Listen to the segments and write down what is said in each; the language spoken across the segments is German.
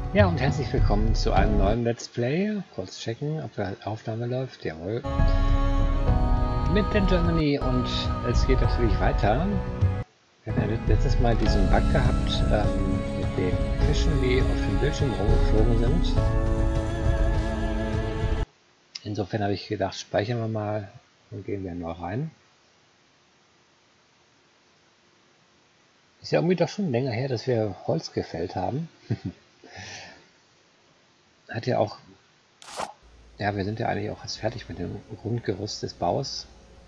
Ja, und herzlich willkommen zu einem neuen Let's Play. Kurz checken, ob die Aufnahme läuft. Jawohl. Mit den Germany, und es geht natürlich weiter. Wir haben ja letztes Mal diesen Bug gehabt mit den Fischen, die auf dem Bildschirm rumgeflogen sind. Insofern habe ich gedacht, speichern wir mal und gehen wir noch rein. Ist ja irgendwie doch schon länger her, dass wir Holz gefällt haben. Hat ja auch... Ja, wir sind ja eigentlich auch jetzt fertig mit dem Grundgerüst des Baus.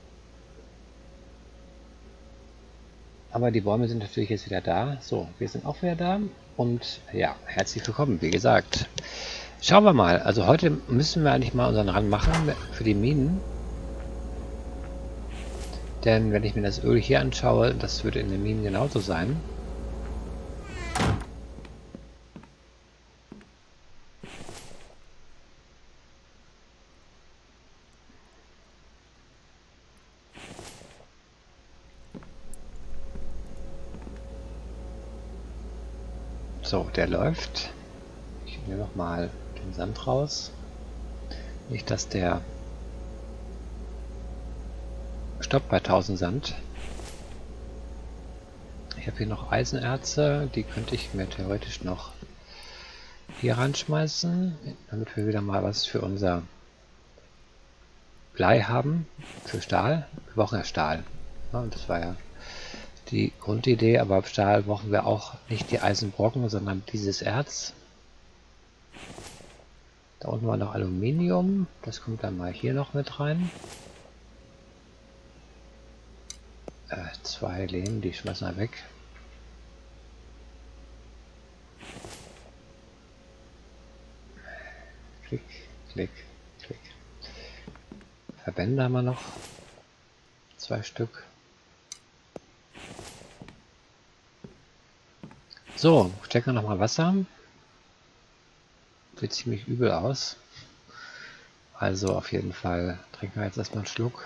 Aber die Bäume sind natürlich jetzt wieder da. So, wir sind auch wieder da. Und ja, herzlich willkommen, wie gesagt. Schauen wir mal. Also heute müssen wir eigentlich mal unseren Rang machen für die Minen. Denn wenn ich mir das Öl hier anschaue, das würde in den Minen genauso sein. So, der läuft. Ich nehme noch mal den Sand raus. Nicht, dass der stoppt bei 1000 Sand. Ich habe hier noch Eisenerze, die könnte ich mir theoretisch noch hier reinschmeißen, damit wir wieder mal was für unser Blei haben, für Stahl. Wir brauchen ja Stahl. Ja, und das war ja die Grundidee, aber auf Stahl brauchen wir auch nicht die Eisenbrocken, sondern dieses Erz. Da unten war noch Aluminium, das kommt dann mal hier noch mit rein. 2 Lehm, die schmeißen wir weg. Klick, klick, klick. Verbände haben wir noch. 2 Stück. So, stecken wir nochmal Wasser. Sieht ziemlich übel aus. Also auf jeden Fall trinken wir jetzt erstmal einen Schluck.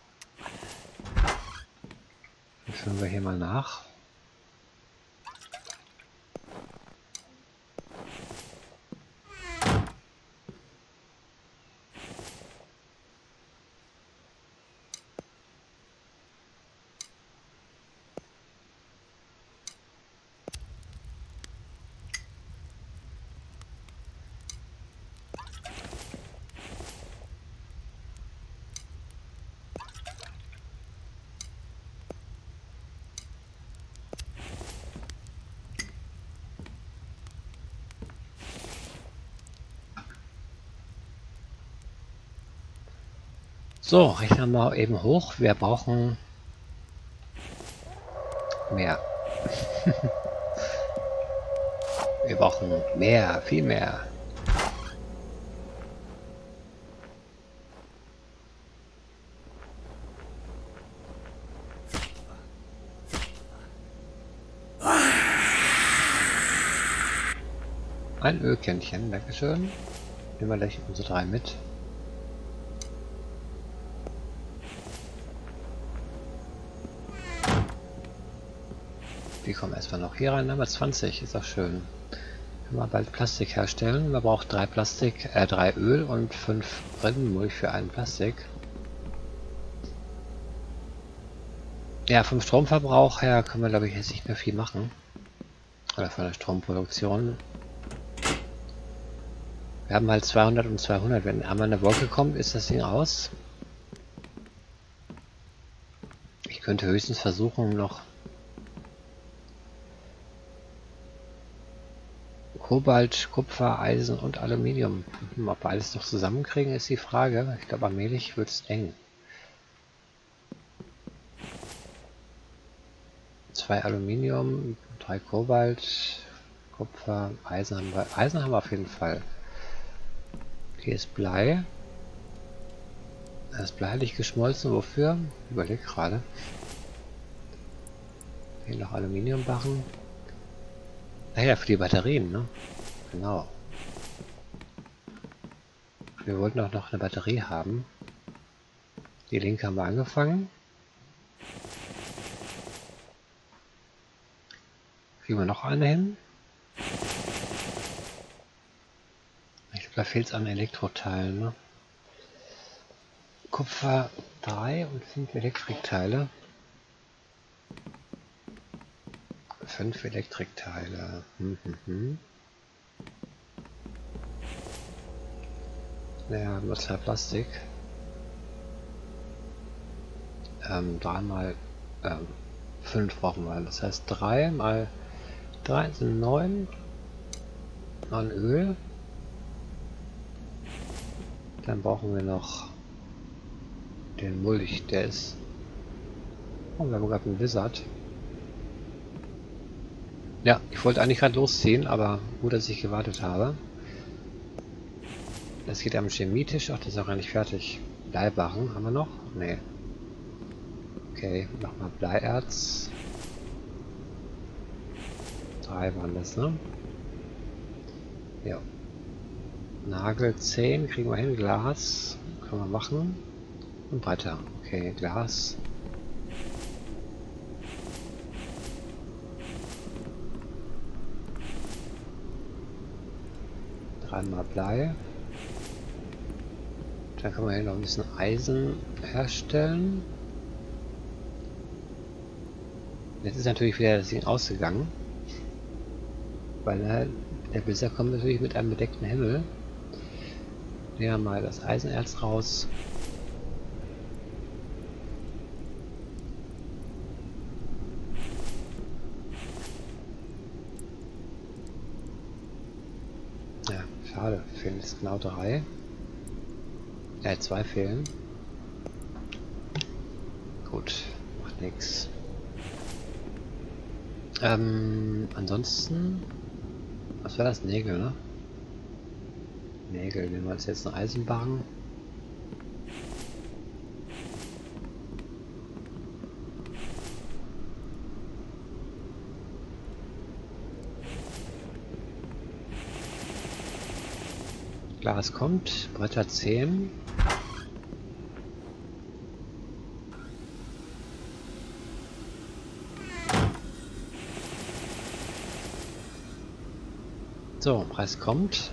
Dann füllen wir hier mal nach. So, rechnen wir mal eben hoch. Wir brauchen mehr. Wir brauchen mehr, viel mehr. Ein Ölkännchen, dankeschön. Nehmen wir gleich unsere 3 mit. Die kommen erstmal noch hier rein, aber 20 ist auch schön. Können wir bald Plastik herstellen. Man braucht 3 Plastik, 3 Öl und 5 Rindenmulch für einen Plastik. Ja, vom Stromverbrauch her können wir, glaube ich, jetzt nicht mehr viel machen. Oder von der Stromproduktion. Wir haben halt 200 und 200. Wenn einmal eine Wolke kommt, ist das Ding aus. Ich könnte höchstens versuchen, noch Kobalt, Kupfer, Eisen und Aluminium. Ob wir alles noch zusammenkriegen, ist die Frage. Ich glaube, allmählich wird es eng. 2 Aluminium, 3 Kobalt, Kupfer, Eisen haben wir. Eisen haben wir auf jeden Fall. Hier ist Blei. Das Blei hatte ich geschmolzen. Wofür? Überleg gerade. Hier noch Aluminiumbarren. Naja, für die Batterien, ne? Genau. Wir wollten auch noch eine Batterie haben. Die linke haben wir angefangen. Kriegen wir noch eine hin? Da fehlt es an Elektroteilen, ne? Kupfer 3 und 5 Elektrikteile. 5 Elektrikteile. Naja, nur 2 Plastik. 3 mal 5 brauchen wir. Das heißt 3 mal 3 sind 9 an Öl. Dann brauchen wir noch den Mulch, der ist... Oh, wir haben gerade einen Wizard. Ja, ich wollte eigentlich gerade losziehen, aber gut, dass ich gewartet habe. Das geht am Chemietisch. Ach, das ist auch gar nicht fertig. Bleibarren haben wir noch? Nee. Okay, nochmal Bleierz. 3 waren das, ne? Ja. Nagel 10 kriegen wir hin. Glas können wir machen. Und weiter. Okay, Glas. Dreimal Blei. Dann können wir hier noch ein bisschen Eisen herstellen. Jetzt ist natürlich wieder das Ding ausgegangen. Weil der Blizzard kommt natürlich mit einem bedeckten Himmel. Nehmen wir mal das Eisenerz raus. Ja, schade. Fehlen jetzt genau 3. Ja, 2 fehlen. Gut, macht nichts. Ansonsten, was war das? Nägel, ne? Nägel, nehmen wir uns jetzt einen Eisenbarren. Glas kommt, Bretter 10. So, Preis kommt.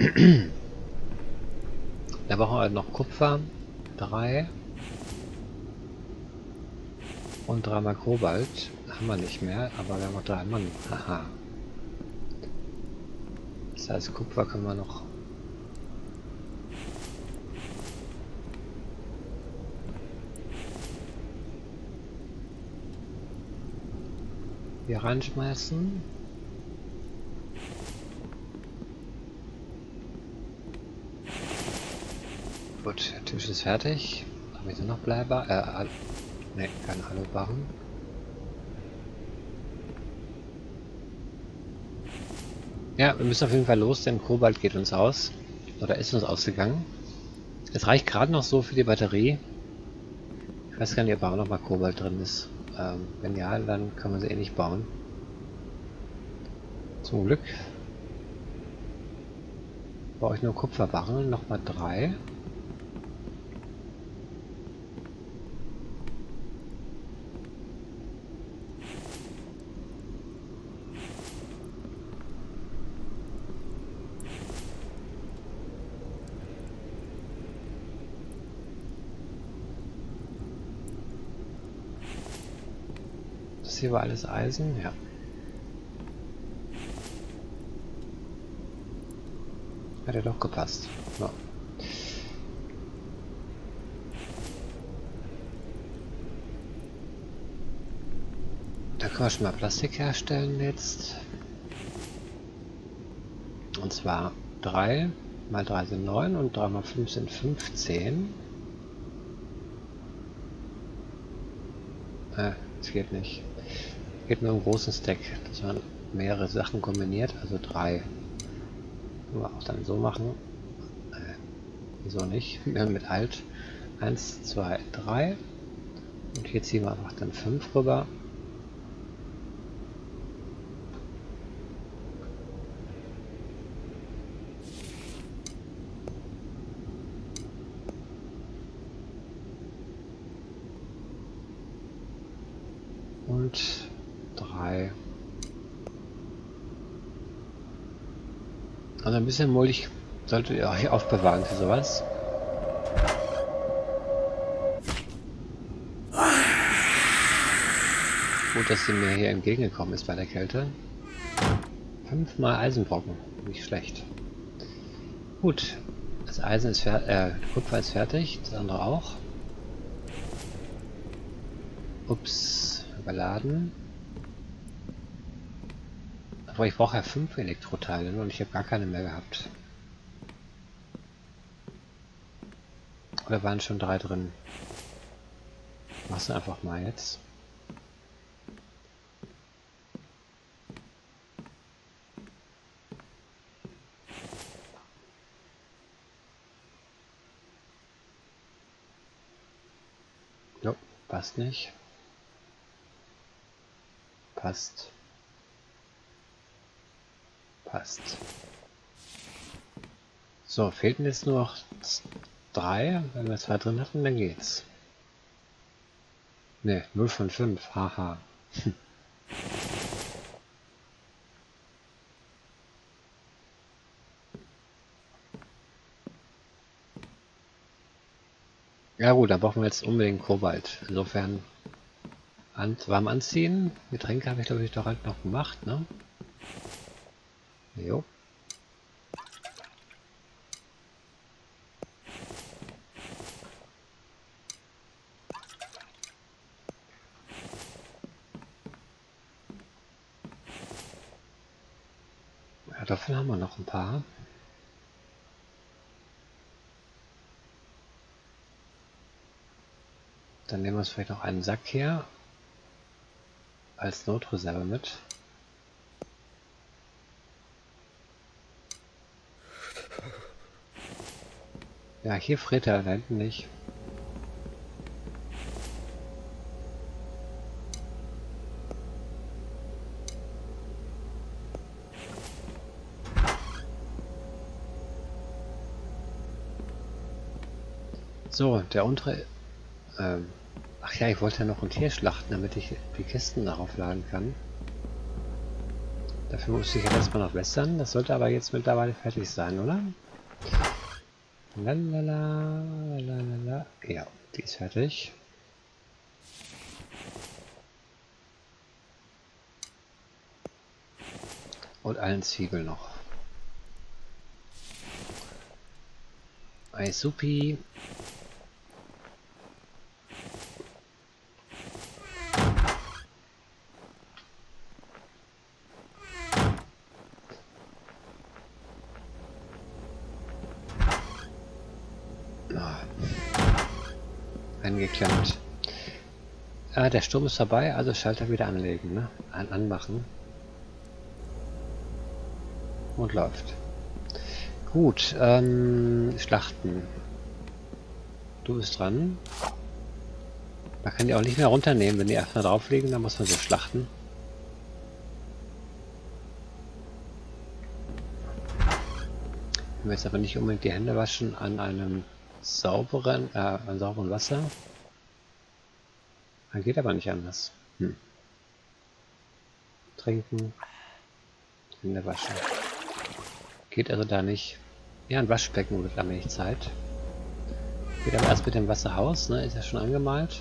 Da brauchen wir noch Kupfer 3 und 3 mal Kobalt. Haben wir nicht mehr, aber wir haben noch 3 Mann. Haha. Das heißt, Kupfer können wir noch. Hier reinschmeißen. Gut, der Tisch ist fertig. Haben wir noch Bleibar? Ne, keine Alubarren. Ja, wir müssen auf jeden Fall los, denn Kobalt geht uns aus. Oder ist uns ausgegangen. Es reicht gerade noch so für die Batterie. Ich weiß gar nicht, ob auch noch mal Kobalt drin ist. Wenn ja, dann kann man sie eh nicht bauen. Zum Glück brauche ich nur Kupferbarren, nochmal 3. Das hier war alles Eisen, ja. Hat ja doch gepasst. Ja. Da können wir schon mal Plastik herstellen jetzt. Und zwar 3 mal 3 sind 9 und 3 mal 5 sind 15. Das geht nicht. Geht nur im großen Stack. Das waren mehrere Sachen kombiniert, also 3. Können wir auch dann so machen. Wieso nicht? Mit Alt. 1, 2, 3. Und hier ziehen wir einfach dann 5 rüber. Und 3. Also ein bisschen Mulch Solltet ihr euch aufbewahren für sowas. Gut, dass sie mir hier entgegengekommen ist bei der Kälte. 5-mal Eisenbrocken. Nicht schlecht. Gut. Das Eisen ist Kupfer ist fertig. Das andere auch. Ups. Überladen. Aber ich brauche ja 5 Elektroteile und ich habe gar keine mehr gehabt. Oder waren schon 3 drin? Mach's einfach mal jetzt. Jo, passt nicht. Passt. Passt. So, fehlten jetzt nur noch 3. Wenn wir 2 drin hatten, dann geht's. Ne, 0 von 5. Haha. Ja gut, da brauchen wir jetzt unbedingt Kobalt. Insofern warm anziehen. Getränke habe ich glaube ich doch halt noch gemacht, ne? Jo. Kartoffeln haben wir noch ein paar. Dann nehmen wir uns vielleicht noch einen Sack her. Als Notreserve mit. Ja, hier friert er da hinten nicht. So, der untere... ach ja, ich wollte ja noch ein Tier schlachten, damit ich die Kisten darauf laden kann. Dafür muss ich ja erstmal noch wässern. Das sollte aber jetzt mittlerweile fertig sein, oder? Lalala, lalala. Ja, die ist fertig. Und einen Zwiebel noch. Ei, supi. Eingeklemmt. Der Sturm ist vorbei, also Schalter wieder anlegen, ne? Anmachen. Und läuft. Gut, Schlachten. Du bist dran. Man kann die auch nicht mehr runternehmen, wenn die erstmal drauf liegen, dann muss man sie schlachten. Wenn wir jetzt aber nicht unbedingt die Hände waschen an einem sauberen Wasser. Dann geht aber nicht anders. Trinken, Hände waschen. Geht also da nicht. Ja, ein Waschbecken wird allmählich Zeit. Geht aber erst mit dem Wasser aus, ne? Ist ja schon angemalt.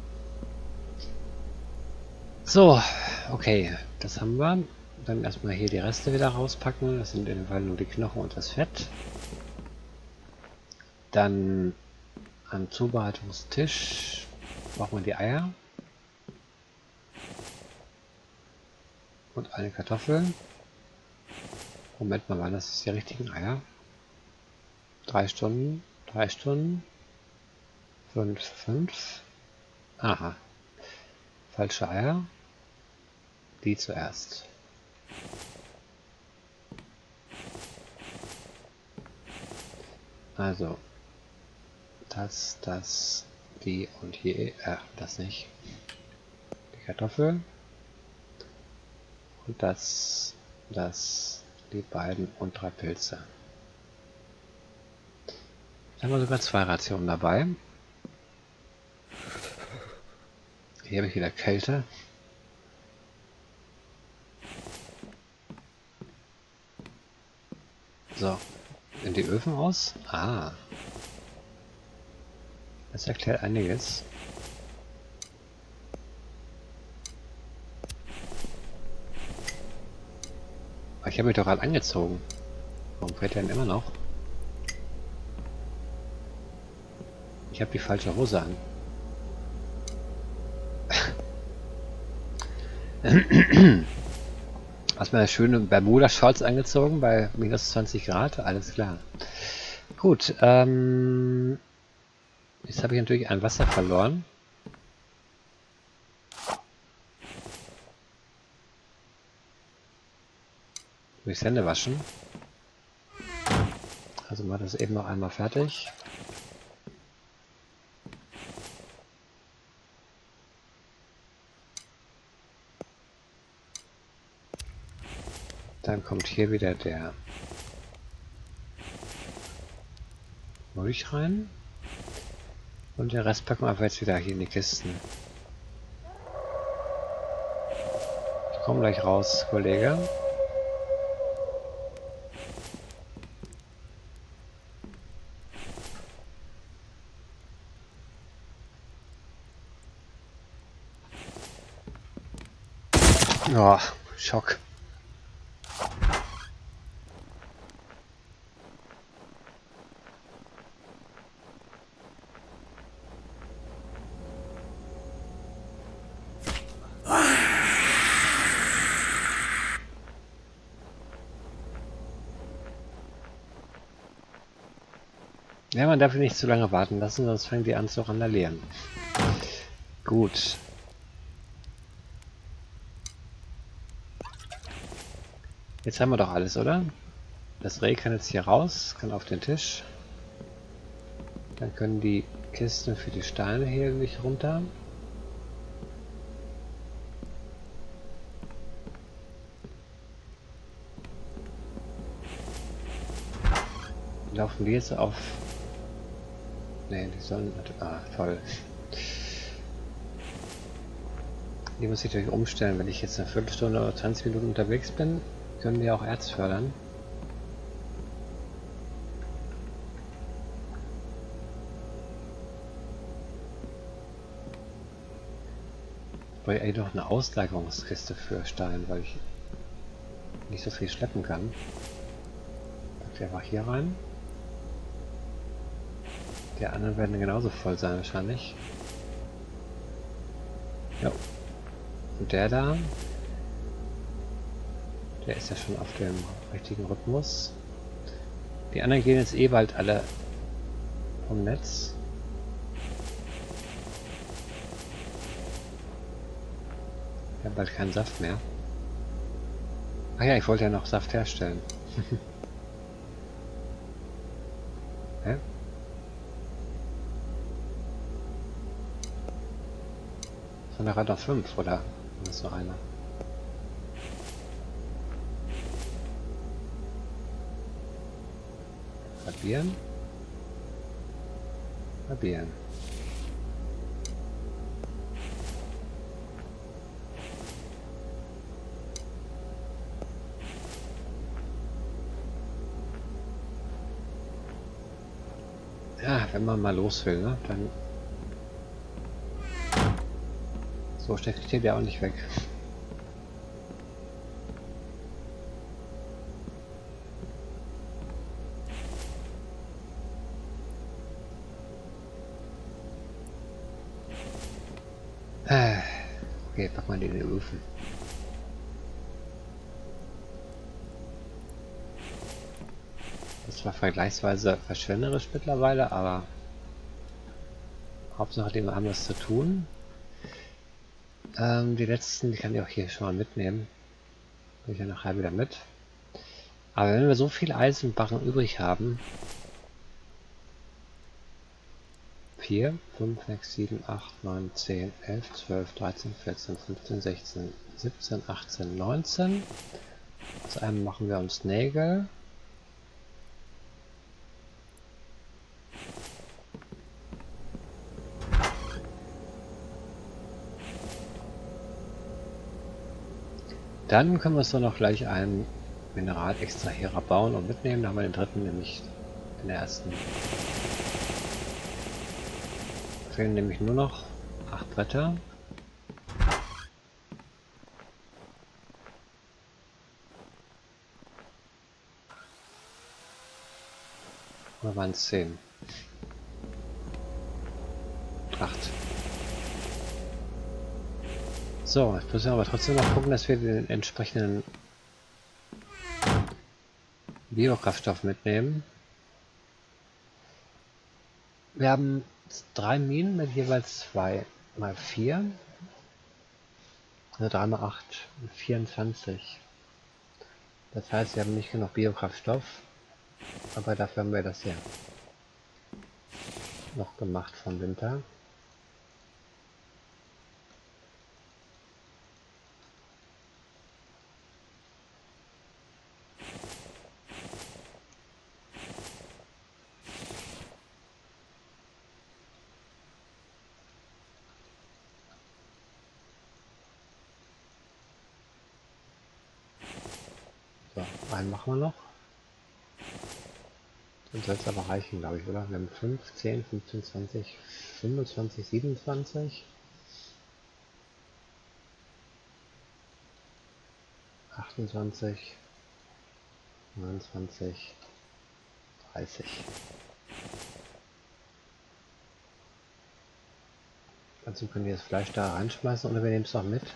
So, okay, das haben wir. Dann erstmal hier die Reste wieder rauspacken. Das sind in dem Fall nur die Knochen und das Fett. Dann am Zubereitungstisch brauchen wir die Eier. Und eine Kartoffel. Moment mal, waren das die richtigen Eier? 3 Stunden, 3 Stunden, 5. Aha. Falsche Eier. Die zuerst. Also. Das, die und hier. Das nicht. Die Kartoffel. Und das, die beiden und 3 Pilze. Dann haben wir sogar 2 Rationen dabei. Hier habe ich wieder Kälte. So. in die Öfen aus? Ah. Das erklärt einiges. Aber ich habe mich doch gerade angezogen. Warum fällt er denn immer noch? Ich habe die falsche Hose an. Hast du mal eine schöne Bermuda-Shorts angezogen bei minus 20 Grad? Alles klar. Gut, jetzt habe ich natürlich ein Wasser verloren. Durchs Hände waschen. Also mal das eben noch einmal fertig. Dann kommt hier wieder der Mulch rein. Und den Rest packen wir einfach jetzt wieder hier in die Kisten. Ich komme gleich raus, Kollege. Oh, Schock. Ja, man darf nicht zu lange warten lassen, sonst fangen die an zu randalieren. Gut. Jetzt haben wir doch alles, oder? Das Reh kann jetzt hier raus, kann auf den Tisch. Dann können die Kisten für die Steine hier nicht runter. Laufen die jetzt auf... Ne, die sollen... Ah, toll. Die muss ich natürlich umstellen. Wenn ich jetzt eine Viertelstunde oder 20 Minuten unterwegs bin, können die auch Erz fördern. Ich brauche eigentlich noch eine Auslagerungskiste für Stein, weil ich nicht so viel schleppen kann. Pack die einfach hier rein. Die anderen werden genauso voll sein wahrscheinlich. Ja. Und der da, der ist ja schon auf dem richtigen Rhythmus. Die anderen gehen jetzt eh bald alle vom Netz. Ich habe bald keinen Saft mehr. Ach ja, ich wollte ja noch Saft herstellen. Hä? Von der Radar 5 oder ist noch einer? Probieren. Probieren. Ja, wenn man mal los will, ne, dann so schnell kriegt der auch nicht weg. Okay, pack mal den in den Ofen. Das war vergleichsweise verschwenderisch mittlerweile, aber Hauptsache, die haben was zu tun. Die letzten, die kann ich auch hier schon mal mitnehmen. Will ich ja nachher wieder mit. Aber wenn wir so viel Eisenbarren übrig haben, 4, 5, 6, 7, 8, 9, 10, 11, 12, 13, 14, 15, 16, 17, 18, 19. Aus einem machen wir uns Nägel. Dann können wir uns doch noch gleich einen Mineralextrahierer bauen und mitnehmen. Da haben wir den dritten nämlich in der ersten. Fehlen nämlich nur noch 8 Bretter. Oder waren es 10? 8. So, jetzt müssen wir aber trotzdem noch gucken, dass wir den entsprechenden Biokraftstoff mitnehmen. Wir haben 3 Minen mit jeweils 2 mal 4. Also 3 mal 8, 24. Das heißt, wir haben nicht genug Biokraftstoff, aber dafür haben wir das hier noch gemacht vom Winter. So, einen machen wir noch. Dann soll es aber reichen, glaube ich, oder? Wir haben 5, 10, 15, 20, 25, 27, 28, 29, 30. Dazu können wir das Fleisch da reinschmeißen oder wir nehmen es noch mit.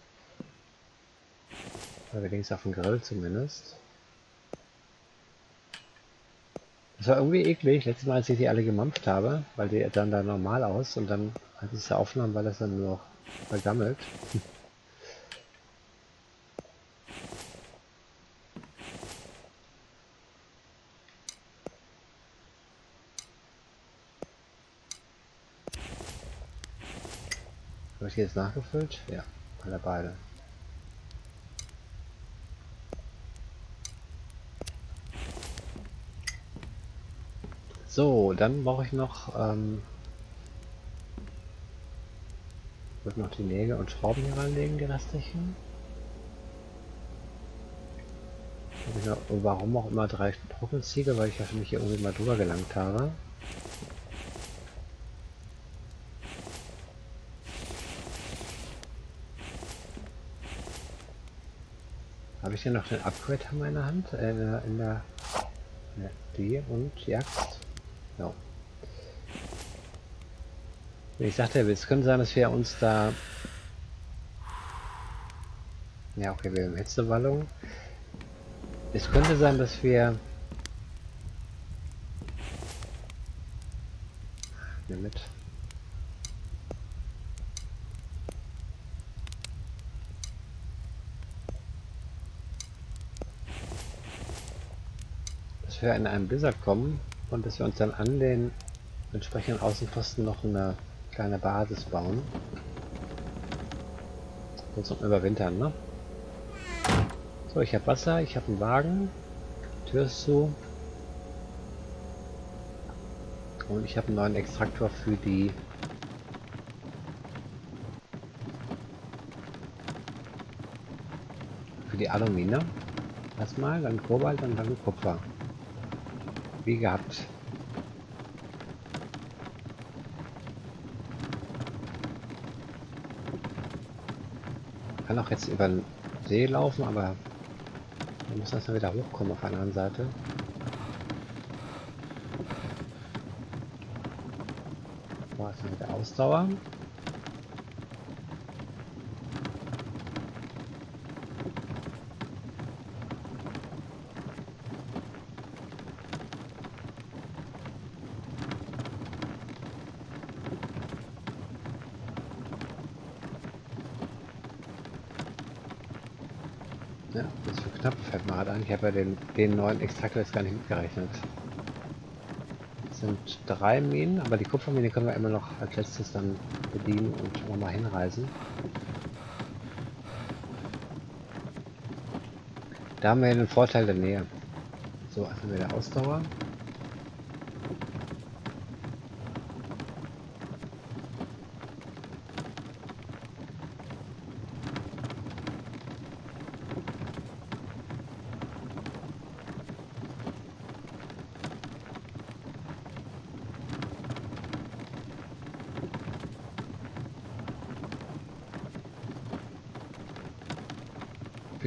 Oder wir legen es auf den Grill zumindest. Das war irgendwie eklig, letztes Mal, als ich die alle gemampft habe, weil die dann da normal aus und dann, als ich es aufnahm, war das dann nur noch vergammelt. Habe ich die jetzt nachgefüllt? Ja, alle beide. So, dann brauche ich noch, wird noch die Nägel und Schrauben hier reinlegen, die restlichen. Habe ich noch, warum auch immer 3 Trockenziegel, weil ich ja für mich hier irgendwie mal drüber gelangt habe. Habe ich hier noch den Upgrade-Hammer in der Hand? Die und die Axt. Ja. Ich sagte, es könnte sein, dass wir uns da... Ja, okay, wir haben Hitzewallung. Es könnte sein, dass wir... mit. Dass wir in einen Blizzard kommen und dass wir uns dann an den entsprechenden Außenposten noch eine kleine Basis bauen. Sonst noch überwintern, ne? So, ich habe Wasser, ich habe einen Wagen, Tür ist zu. Und ich habe einen neuen Extraktor für die Alumine. Erstmal, dann Kobalt und dann Kupfer. Wie gehabt. Kann auch jetzt über den See laufen, aber wir müssen erstmal wieder hochkommen auf der anderen Seite. So, erstmal wieder Ausdauer. Ja, das ist für knapp, fällt mir gerade an. Ich habe ja den neuen Extraktor jetzt gar nicht mitgerechnet. Das sind 3 Minen, aber die Kupfermine können wir immer noch als letztes dann bedienen und nochmal hinreisen. Da haben wir ja den Vorteil der Nähe. So, erstmal wieder Ausdauer.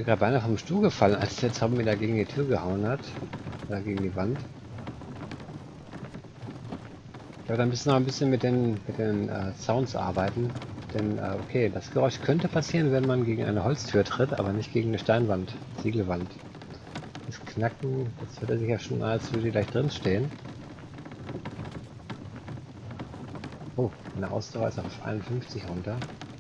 bin gerade beinahe vom Stuhl gefallen, als der Zombie da gegen die Tür gehauen hat. Oder gegen die Wand. Ich werde noch ein bisschen mit den Sounds arbeiten. Denn, okay, das Geräusch könnte passieren, wenn man gegen eine Holztür tritt, aber nicht gegen eine Steinwand, Ziegelwand. Das Knacken, das hört sich ja schon an, als würde die gleich drin stehen. Oh, meine Ausdauer ist auf 51 runter.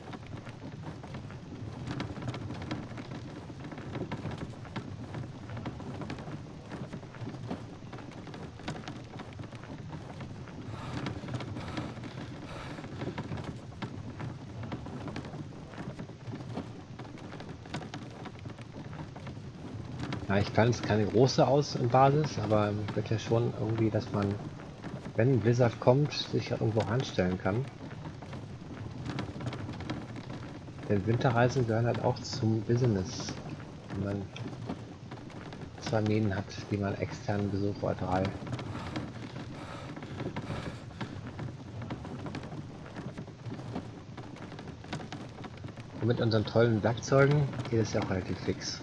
Ja, ich kann jetzt keine große Basis, aber ich würde ja schon irgendwie, dass man, wenn ein Blizzard kommt, sich irgendwo anstellen kann. Denn Winterreisen gehören halt auch zum Business. Wenn man 2 Minen hat, die man extern besucht oder 3. Und mit unseren tollen Werkzeugen geht es ja auch relativ fix.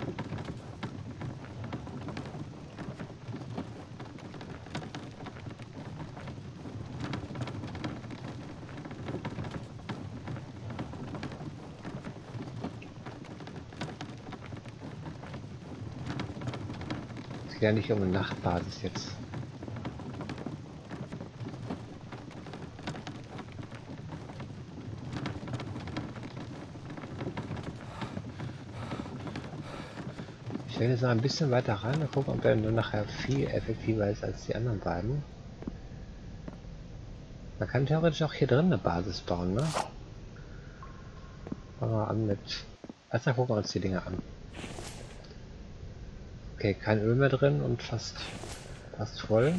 Es geht ja nicht um eine Nachtbasis jetzt. Ich stelle jetzt noch ein bisschen weiter rein und gucken, ob der nur nachher viel effektiver ist als die anderen beiden. Man kann theoretisch auch hier drin eine Basis bauen, ne? Fangen wir an mit... Erstmal gucken wir uns die Dinge an. Okay, kein Öl mehr drin und fast voll.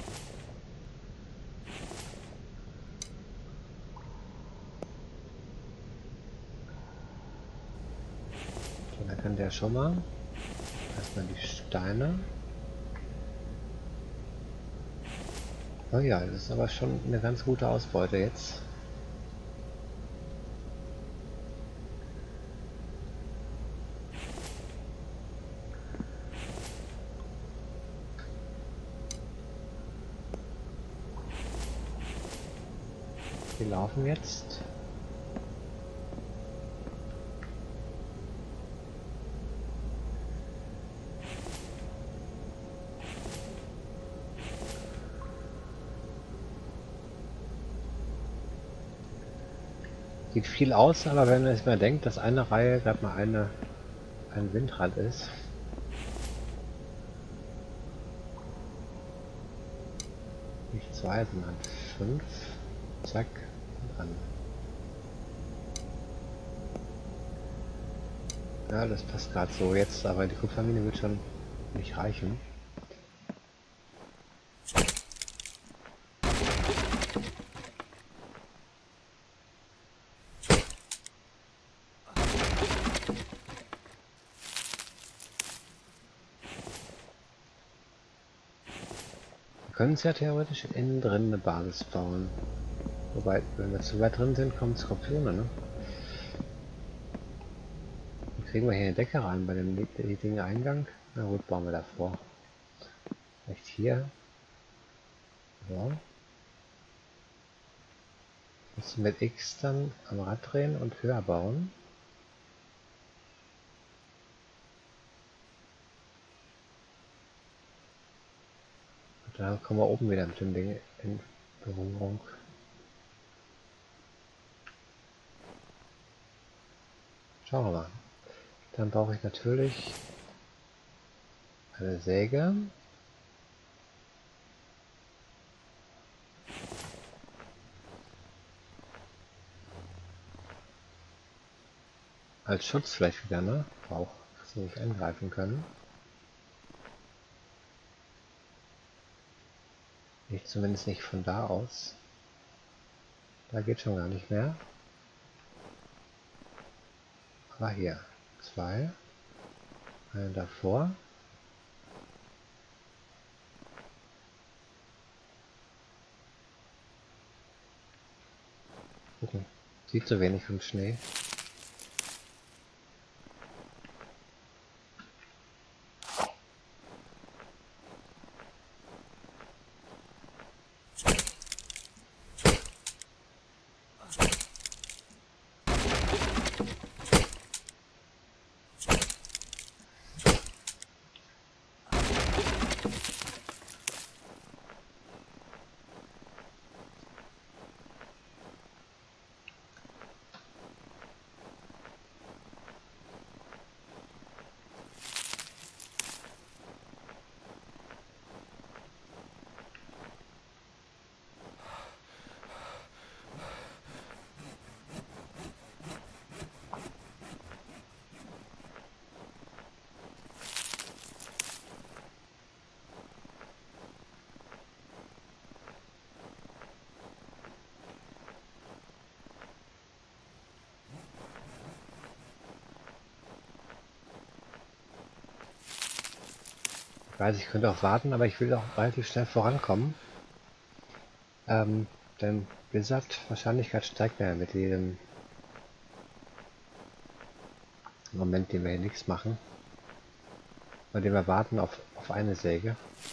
So, dann kann der schon mal. Erstmal die Steine. Oh ja, das ist aber schon eine ganz gute Ausbeute jetzt. Wir laufen jetzt. Sieht viel aus, aber wenn man sich mal denkt, dass eine Reihe gerade mal ein Windrad ist. Nicht 2, sondern 5. Zack. Und an. Ja, das passt gerade so jetzt, aber die Kupfermine wird schon nicht reichen. Wir können es ja theoretisch innen drin eine Basis bauen. Wobei, wenn wir zu weit drin sind, kommen Skorpione, ne? Wie kriegen wir hier eine Decke rein bei dem niedrigen Eingang? Na gut, bauen wir davor. Vielleicht hier. Ja. Jetzt mit X dann am Rad drehen und höher bauen. Und dann kommen wir oben wieder mit dem Ding in Berührung. Schauen wir mal. Dann brauche ich natürlich eine Säge. Als Schutz vielleicht wieder, ne? Auch, dass sie nicht angreifen können. Nicht, zumindest nicht von da aus. Da geht schon gar nicht mehr. Aber hier. 2. Eine davor. Gucken. Sieht so wenig vom Schnee. Ich weiß, ich könnte auch warten, aber ich will auch relativ schnell vorankommen. Denn Blizzard Wahrscheinlichkeit steigt ja mit jedem Moment, den wir hier nichts machen. Bei dem wir warten auf eine Säge.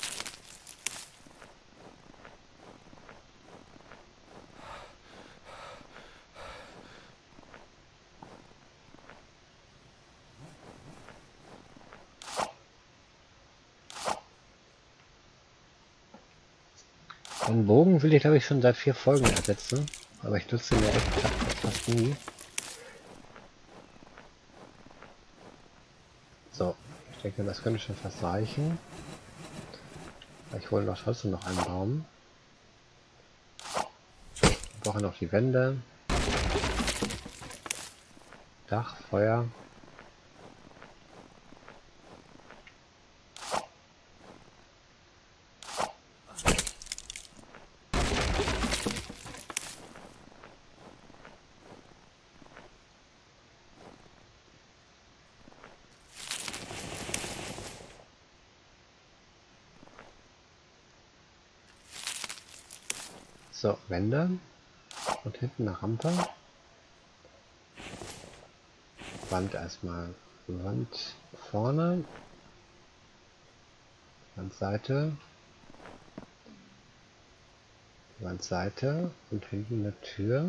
Den Bogen will ich, glaube ich, schon seit 4 Folgen ersetzen. Aber ich nutze ihn ja echt fast nie. So, ich denke, das könnte schon fast reichen. Ich hole doch trotzdem noch einen Baum. Wir brauchen noch die Wände. Dach, Feuer. So, Wände. Und hinten eine Rampe. Wand erstmal. Wand vorne. Wandseite. Wandseite. Und hinten eine Tür.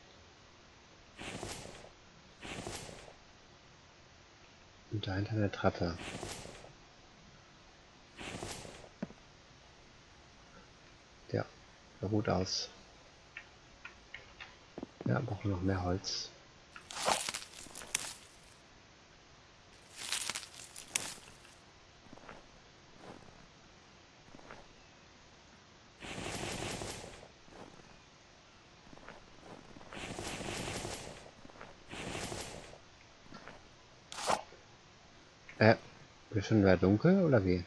Und dahinter eine Treppe. Ja, sieht gut aus. Ja, brauchen noch mehr Holz. Wird schon wieder dunkel oder wie?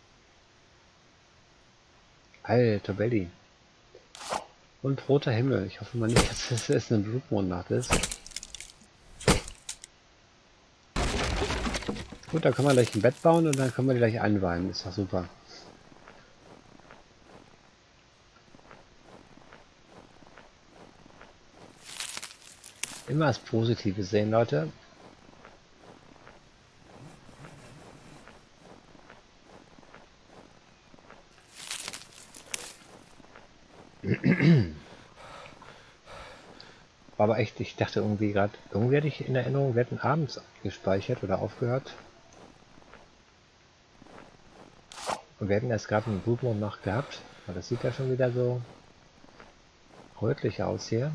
Alter Belly. Und roter Himmel. Ich hoffe mal nicht, dass es eine Blutmondnacht ist. Gut, dann können wir gleich ein Bett bauen und dann können wir die gleich einweihen. Ist doch super. Immer das Positive sehen, Leute. War aber echt, ich dachte irgendwie gerade, irgendwie hatte ich in Erinnerung, wir hätten abends gespeichert oder aufgehört. Und wir hätten erst gerade eine Blutmondnacht gehabt. Aber das sieht ja schon wieder so rötlich aus hier.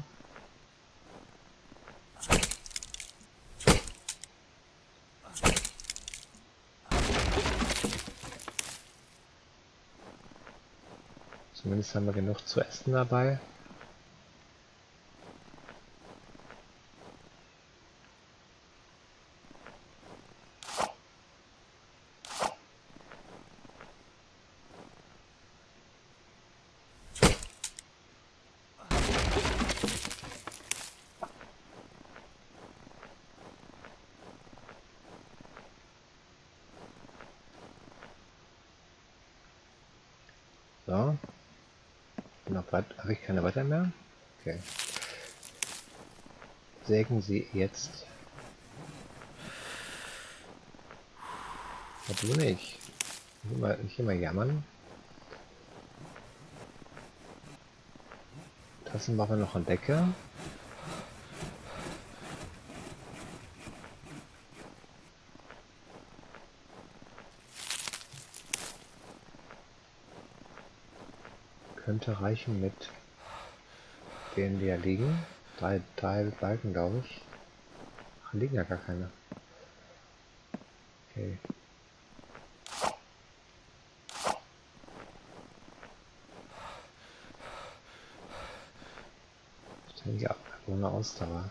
Zumindest haben wir genug zu essen dabei. So. Habe ich keine weiter mehr? Okay. Sägen Sie jetzt. Ja, du nicht. Nicht immer jammern. Tassen machen wir noch eine Decke. Könnte reichen mit denen, die ja liegen. Drei Balken, glaube ich. Ach, liegen ja gar keine. Okay. Ständige ohne Ausdauer.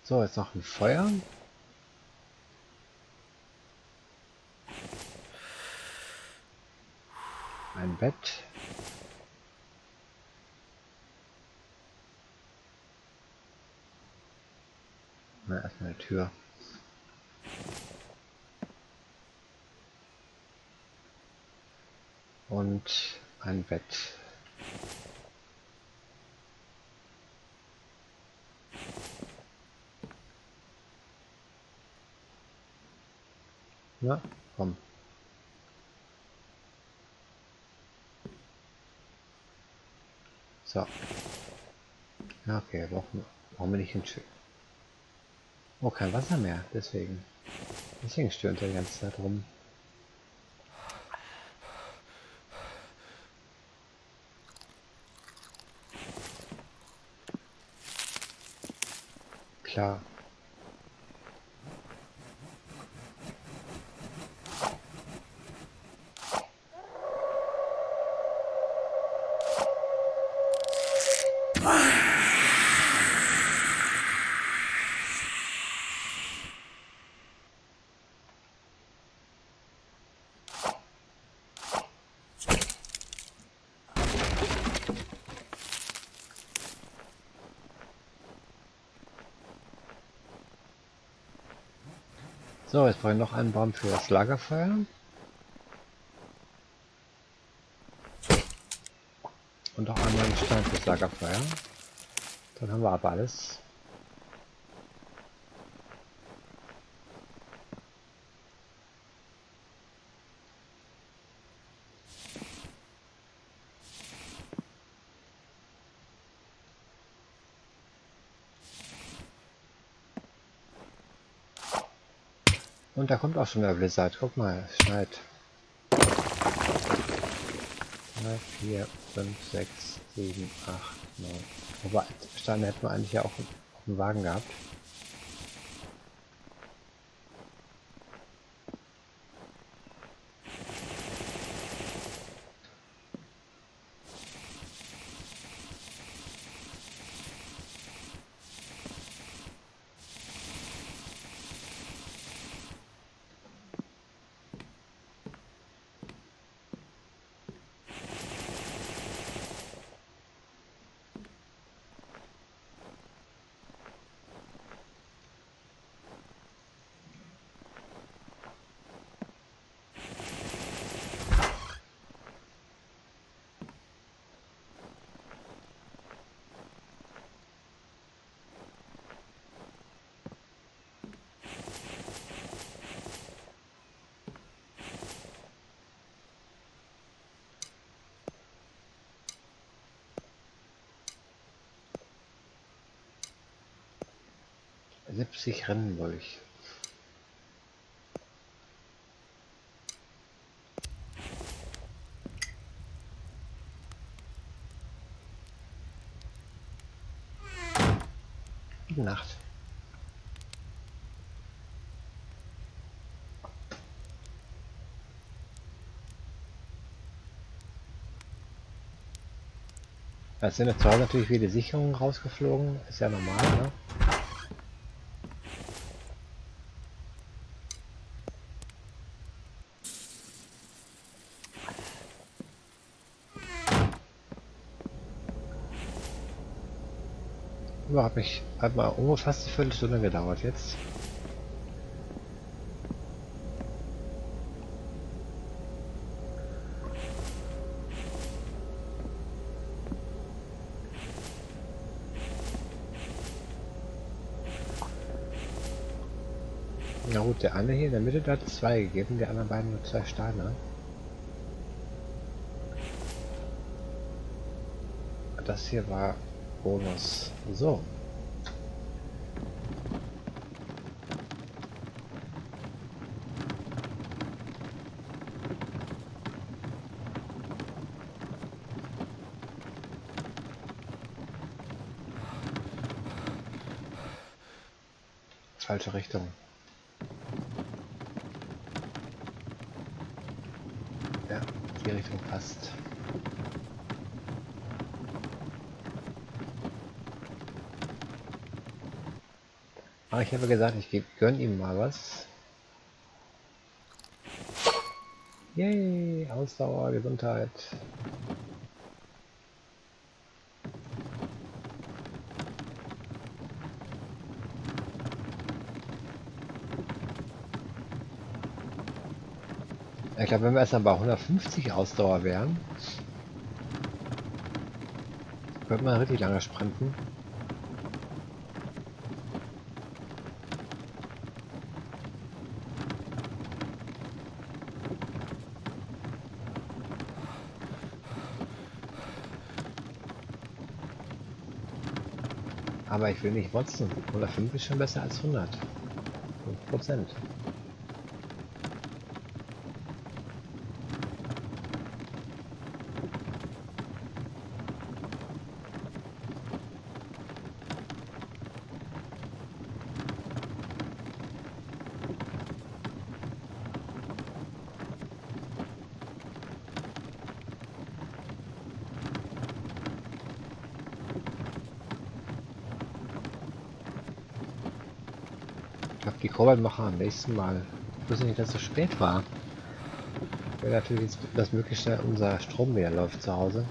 So, jetzt noch ein Feuer. Ein Bett. Na, erstmal eine Tür. Und ein Bett. Na, komm. So. Ja, okay, brauchen wir nicht hinschütten. Oh, kein Wasser mehr, deswegen. Deswegen stöhnt er die ganze Zeit rum. Klar. So, jetzt brauche ich noch einen Baum für das Lagerfeuer. Und auch einmal einen Stein fürs Lagerfeuer. Dann haben wir aber alles. Und da kommt auch schon der Blizzard. Guck mal, es schneit. 3, 4, 5, 6, 7, 8, 9. Wobei, Steine hätten wir eigentlich ja auch auf dem Wagen gehabt. Siebzig Rennen durch. Gute Nacht. Jetzt sind jetzt zu Hause natürlich wieder Sicherungen rausgeflogen. Ist ja normal, ne? Ja, hat mal fast eine Viertelstunde gedauert jetzt. Na gut, der eine hier in der Mitte, der hat 2 gegeben, die anderen beiden nur 2 Steine. Das hier war Bonus. So. Falsche Richtung. Ja, die Richtung passt. Aber ich habe gesagt, ich gönne ihm mal was. Yay, Ausdauer, Gesundheit. Ich glaube, wenn wir erstmal bei 150 Ausdauer wären, könnte man richtig lange sprinten. Aber ich will nicht motzen. 105 ist schon besser als 100. 5%. Ich glaube, die Kobold machen am nächsten Mal. Ich wusste nicht, dass es so spät war. Wäre natürlich jetzt das Möglichste, unser Strom wieder läuft zu Hause.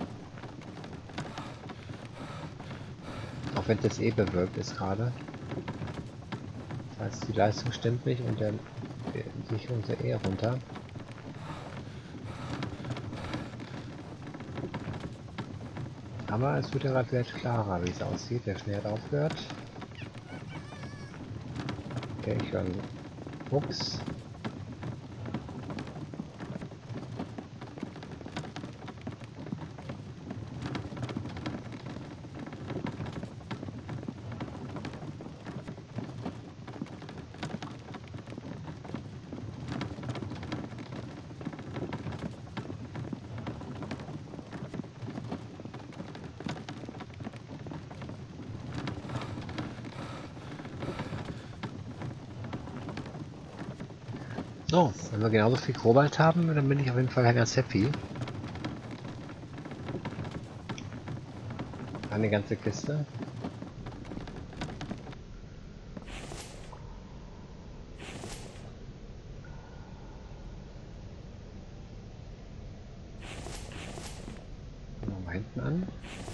Auch wenn es jetzt eh bewölkt ist gerade. Das heißt, die Leistung stimmt nicht und dann die Sicherung ist ja eh runter. Aber es wird ja gerade wieder klarer, wie es aussieht. Der Schnee hat aufgehört. Okay, ich höre einen Fuchs. So, wenn wir genauso viel Kobalt haben, dann bin ich auf jeden Fall ganz happy. Eine ganze Kiste. Mal hinten an.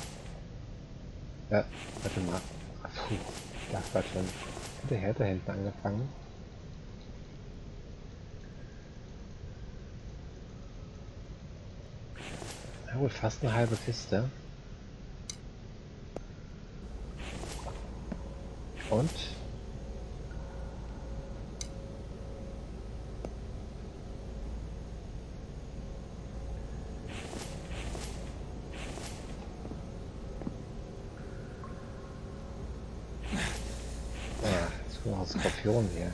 Ja, warte mal. Puh, das war schon. Der hat da hinten angefangen. Ja, wohl fast eine halbe Kiste. Und? Ja, jetzt kommt noch ein Skorpion hier.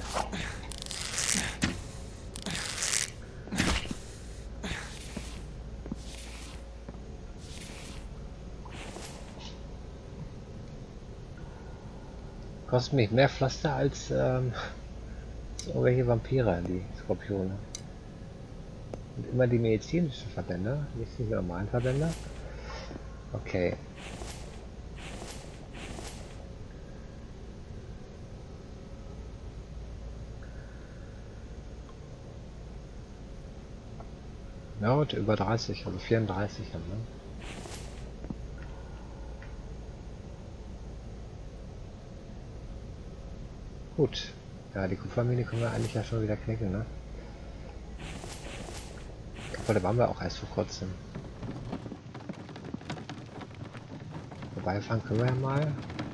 Kosten mich mehr Pflaster als irgendwelche Vampire, die Skorpione. Und immer die medizinischen Verbände, nicht die normalen Verbände. Okay. Ja, und über 30, also 34 haben wir. Gut. Ja, die Kupfermine können wir eigentlich ja schon wieder knicken, ne? Obwohl, da waren wir auch erst vor kurzem. Vorbeifahren können wir ja mal.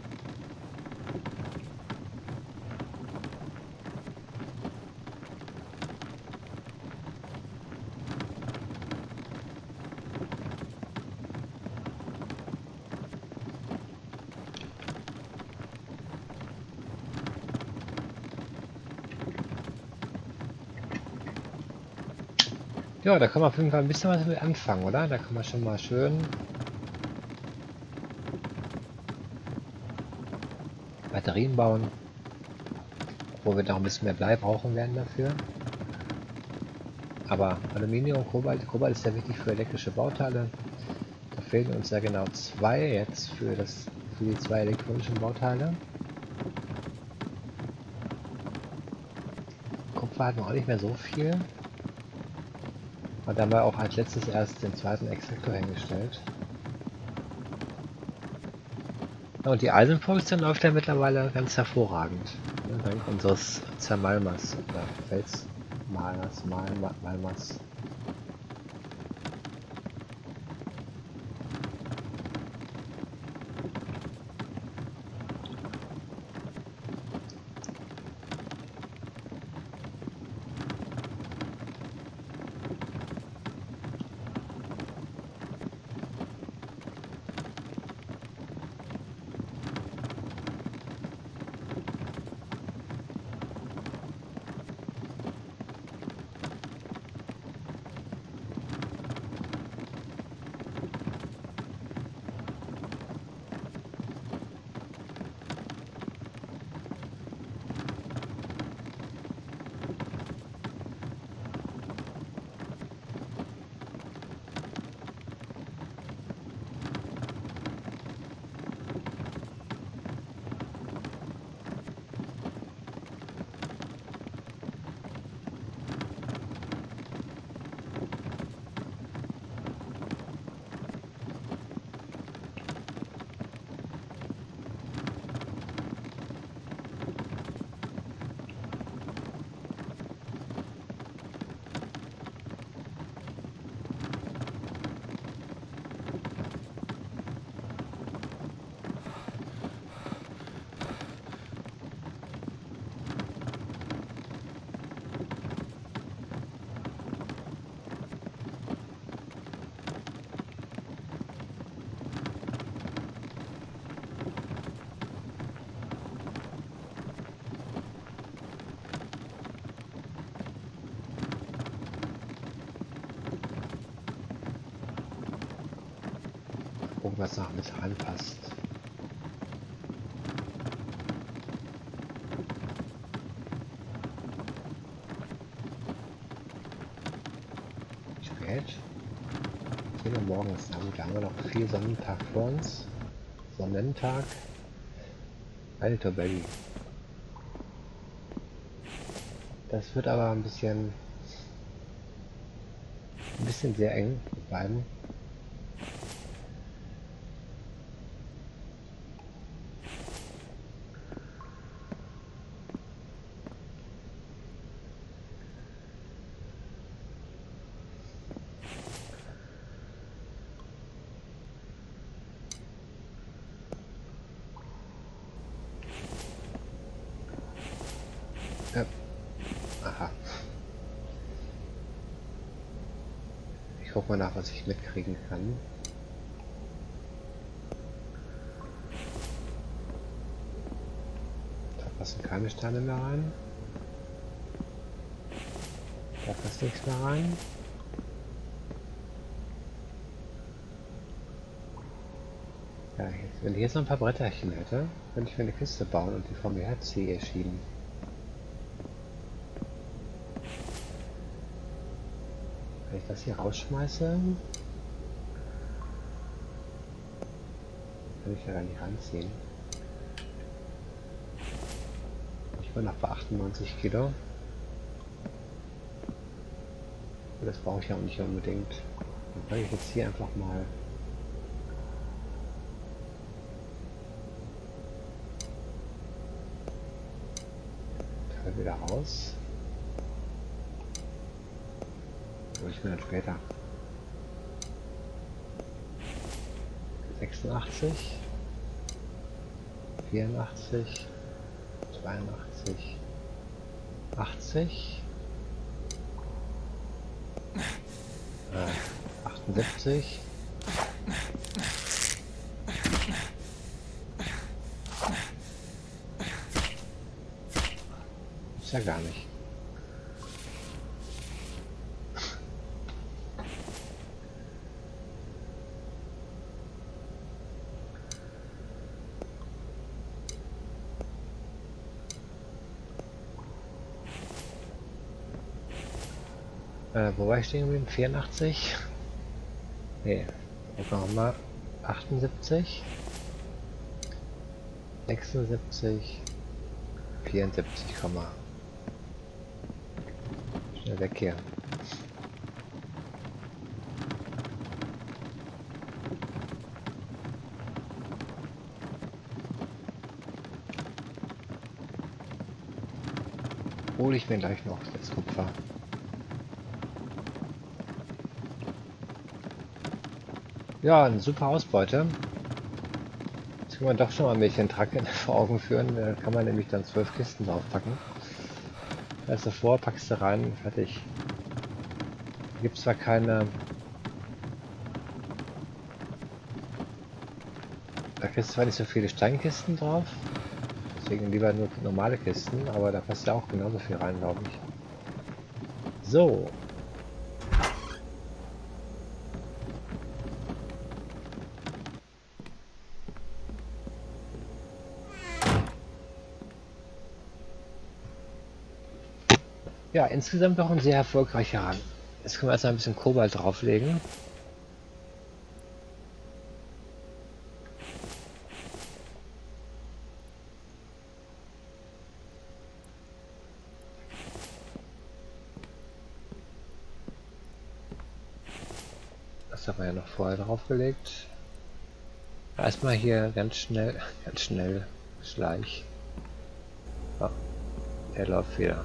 Ja, da kann man auf jeden Fall ein bisschen was mit anfangen, oder? Da kann man schon mal schön Batterien bauen, wo wir noch ein bisschen mehr Blei brauchen werden dafür. Aber Aluminium, Kobalt ist sehr wichtig für elektrische Bauteile. Da fehlen uns ja genau 2 jetzt für die 2 elektronischen Bauteile. Kupfer hatten wir auch nicht mehr so viel. Und dann haben wir auch als letztes erst den zweiten Extraktor hingestellt. Ja, und die Eisenproduktion läuft ja mittlerweile ganz hervorragend. Ja, dank unseres Zermalmers oder Felsmalers, Malmers. Gucken, was noch mit reinpasst. Spät. 10 Uhr morgens. Na gut, da haben wir noch viel Sonnentag vor uns. Sonnentag. Alter Belly. Das wird aber ein bisschen sehr eng mit beiden. Ja. Aha. Ich guck mal nach, was ich mitkriegen kann. Da passen keine Steine mehr rein. Da passt nichts mehr rein. Ja, wenn ich jetzt noch ein paar Bretterchen hätte, könnte ich mir eine Kiste bauen und die vor mir herziehe schieben. Wenn ich das hier rausschmeiße, kann ich ja gar nicht ranziehen. Ich bin noch bei 98 Kilo. Und das brauche ich ja auch nicht unbedingt. Dann kann ich jetzt hier einfach mal Teil wieder raus. Ich mir dann später. 86, 84, 82, 80, 78, ist ja gar nicht. Wo war ich stehen geblieben? 84? Ne, gucken wir mal. 78, 76, 74, schnell weg hier. Hole ich mir gleich noch das Kupfer. Ja, eine super Ausbeute. Jetzt kann man doch schon mal ein bisschen Tracken vor Augen führen. Da kann man nämlich dann 12 Kisten draufpacken. Also davor packst du rein, fertig. Gibt zwar keine... Da kriegst du zwar nicht so viele Steinkisten drauf. Deswegen lieber nur normale Kisten, aber da passt ja auch genauso viel rein, glaube ich. So. Ja, insgesamt auch ein sehr erfolgreicher Rang. Jetzt können wir erstmal ein bisschen Kobalt drauflegen. Das haben wir ja noch vorher draufgelegt. Erstmal hier ganz schnell Schleich. Oh, der läuft wieder.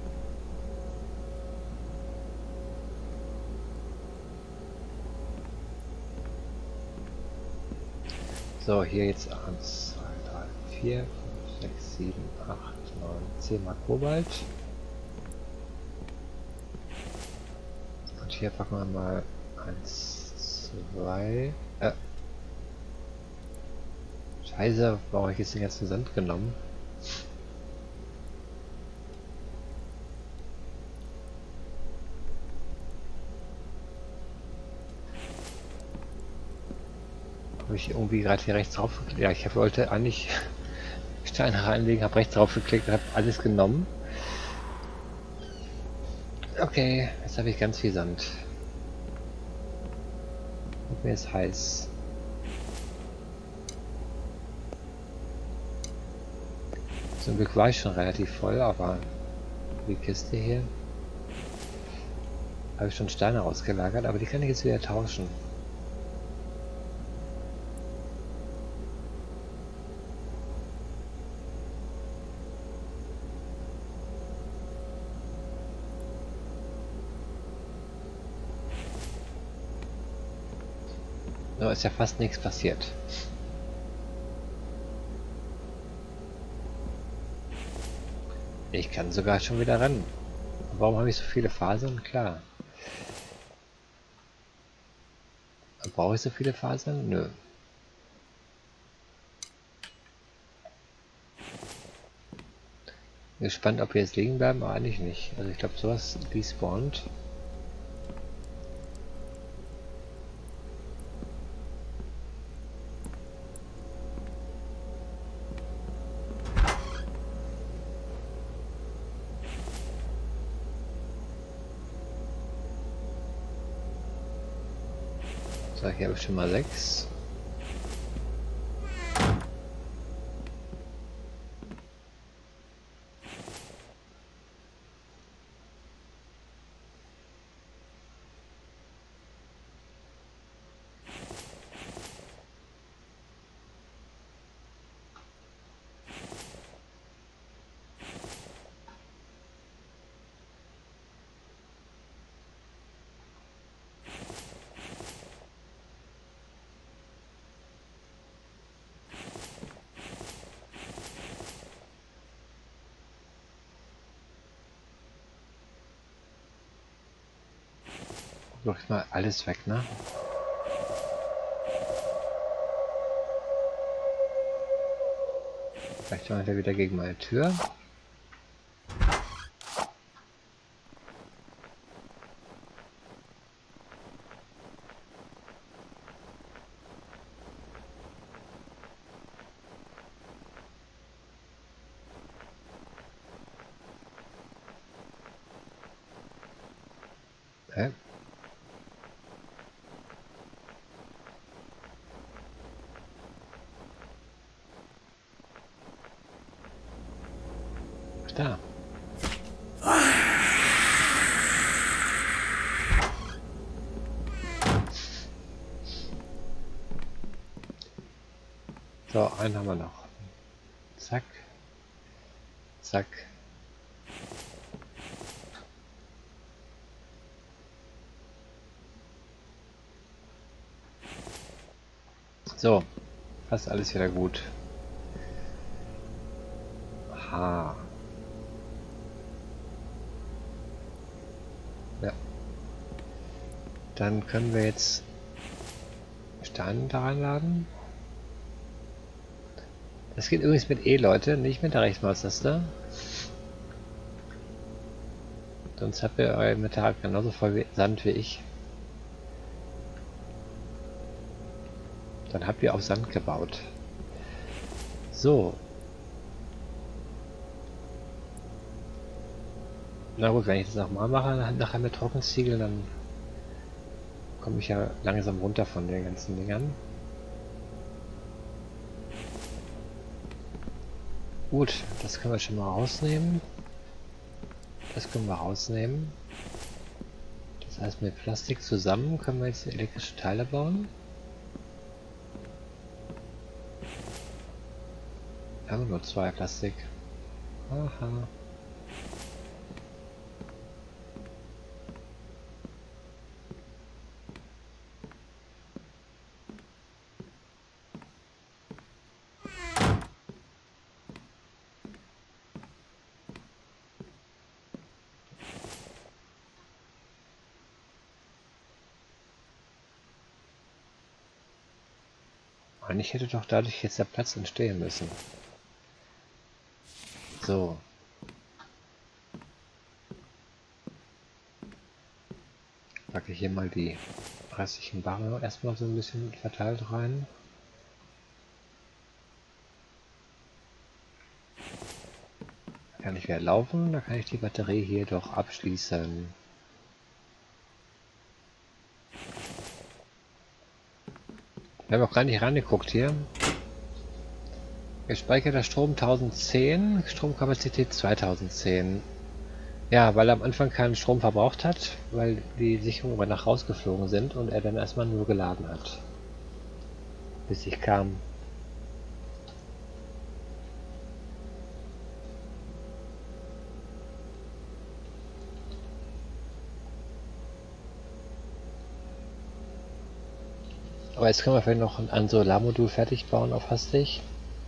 So, hier jetzt 1, 2, 3, 4, 5, 6, 7, 8, 9, 10 mal Kobalt. Und hier packen wir mal 1, 2. Scheiße, warum habe ich jetzt den ganzen Sand genommen? Habe ich irgendwie gerade hier rechts drauf geklickt? Ja, ich wollte eigentlich Steine reinlegen, habe rechts drauf geklickt und habe alles genommen. Okay, jetzt habe ich ganz viel Sand. Und mir ist heiß. Zum Glück war ich schon relativ voll, aber die Kiste hier habe ich schon Steine rausgelagert, aber die kann ich jetzt wieder tauschen. So, ist ja fast nichts passiert. Ich kann sogar schon wieder rennen. Warum habe ich so viele Fasern? Klar. Brauche ich so viele Fasern? Nö. Gespannt, ob wir jetzt liegen bleiben, aber eigentlich nicht. Also ich glaube, sowas despawnt. So, hier habe ich schon mal 6. Mach ich mal alles weg, ne? Vielleicht mal wieder gegen meine Tür. Hä? Da. So, einen haben wir noch. Zack. Zack. So, fast alles wieder gut. Aha. Ja. Dann können wir jetzt Steine da reinladen. Das geht übrigens mit E, Leute, nicht mit der Rechtmaustaste. Sonst habt ihr euer Inventar genauso voll Sand wie ich. Dann habt ihr auf Sand gebaut. So. Na gut, wenn ich das nochmal mache, nachher mit Trockenziegeln, dann komme ich ja langsam runter von den ganzen Dingern. Gut, das können wir schon mal rausnehmen. Das können wir rausnehmen. Das heißt, mit Plastik zusammen können wir jetzt elektrische Teile bauen. Wir haben nur 2 Plastik. Aha. Eigentlich hätte doch dadurch jetzt der Platz entstehen müssen. So. Packe ich hier mal die restlichen Barren erstmal so ein bisschen verteilt rein. Da kann ich wieder laufen, da kann ich die Batterie hier doch abschließen. Wir haben auch gar nicht reingeguckt hier. Gespeicherter Strom 1010, Stromkapazität 2010. Ja, weil er am Anfang keinen Strom verbraucht hat, weil die Sicherungen über Nacht rausgeflogen sind und er dann erstmal nur geladen hat. Bis ich kam. Aber jetzt können wir vielleicht noch ein Solarmodul fertig bauen auf hastig.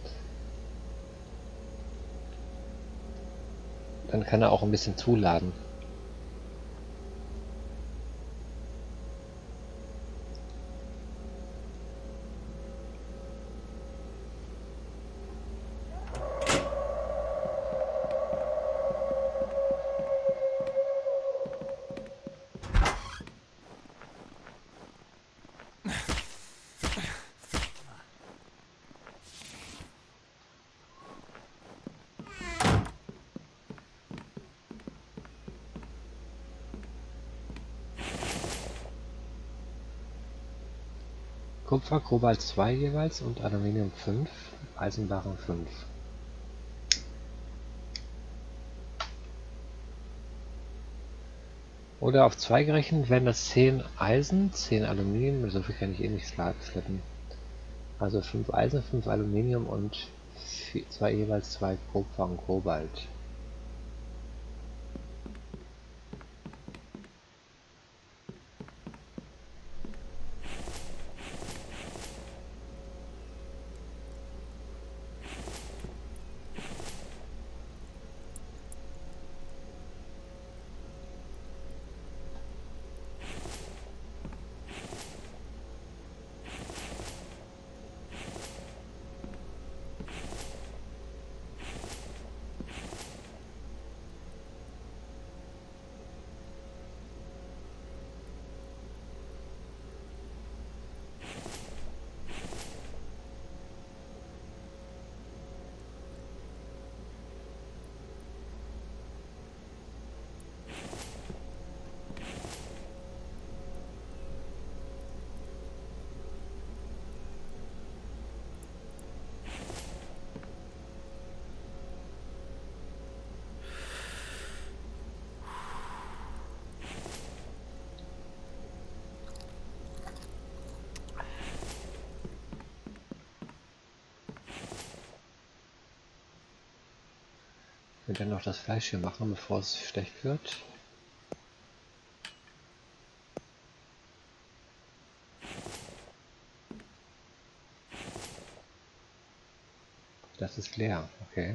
Dann kann er auch ein bisschen zuladen. Kupfer, Kobalt 2 jeweils und Aluminium 5, Eisenbarren 5. Oder auf 2 gerechnet wären das 10 Eisen, 10 Aluminium, so viel kann ich eh nicht schleppen. Also 5 Eisen, 5 Aluminium und 2 jeweils 2 Kupfer und Kobalt. Wir dann noch das Fleisch hier machen, bevor es schlecht wird. Das ist leer, okay.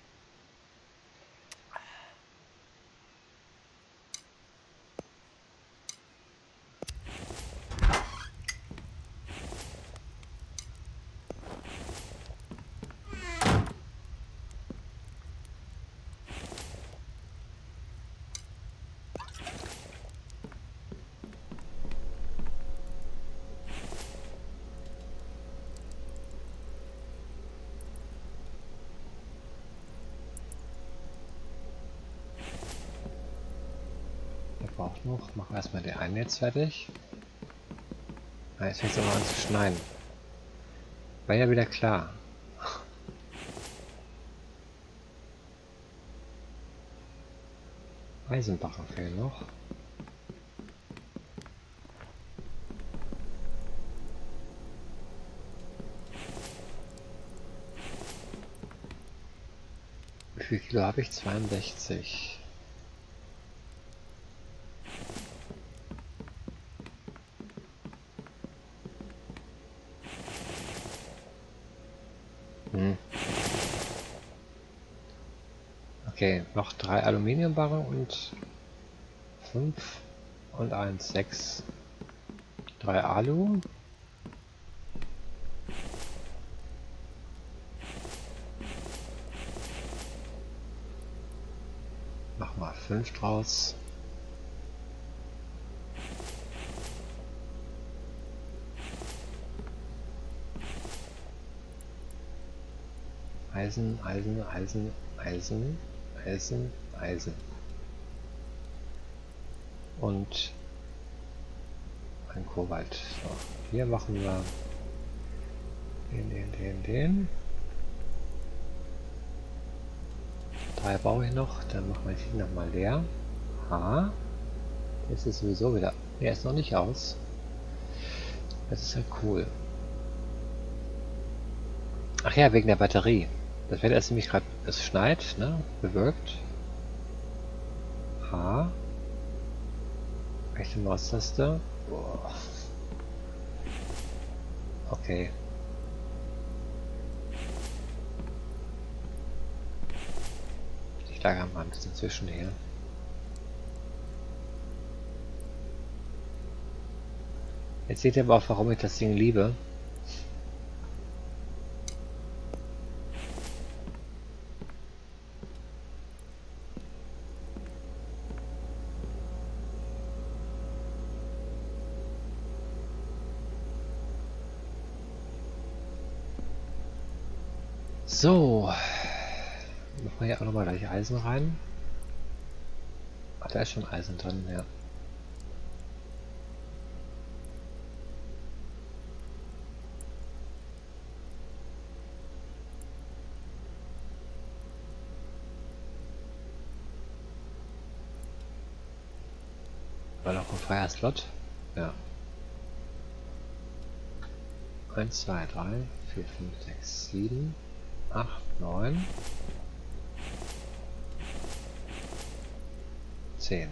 Braucht noch. Machen wir erstmal den einen jetzt fertig. Jetzt fängt es aber an zu schneien. War ja wieder klar. Eisenbacher fehlen noch. Wie viel Kilo habe ich? 62. Okay, noch 3 Aluminiumbarren und 5 und 1, 6. 3 Alu. Mach mal 5 draus. Eisen, Eisen, Eisen, Eisen, Eisen, Eisen. Und ein Kobalt. So, hier machen wir den. 3 baue ich noch, dann machen wir die nochmal leer. Ha. Jetzt ist sowieso wieder. Der ist noch nicht aus. Das ist halt cool. Ach ja, wegen der Batterie. Das wird erst nämlich gerade, es schneit, ne? Bewölkt. H. Rechte Maustaste. Boah. Okay. Ich lagere mal ein bisschen zwischen hier. Jetzt seht ihr aber auch, warum ich das Ding liebe. So, machen wir hier auch nochmal gleich Eisen rein. Ach, da ist schon Eisen drin, ja. War noch ein freier Slot? Ja. 1, 2, 3, 4, 5, 6, 7, 8, 9, 10.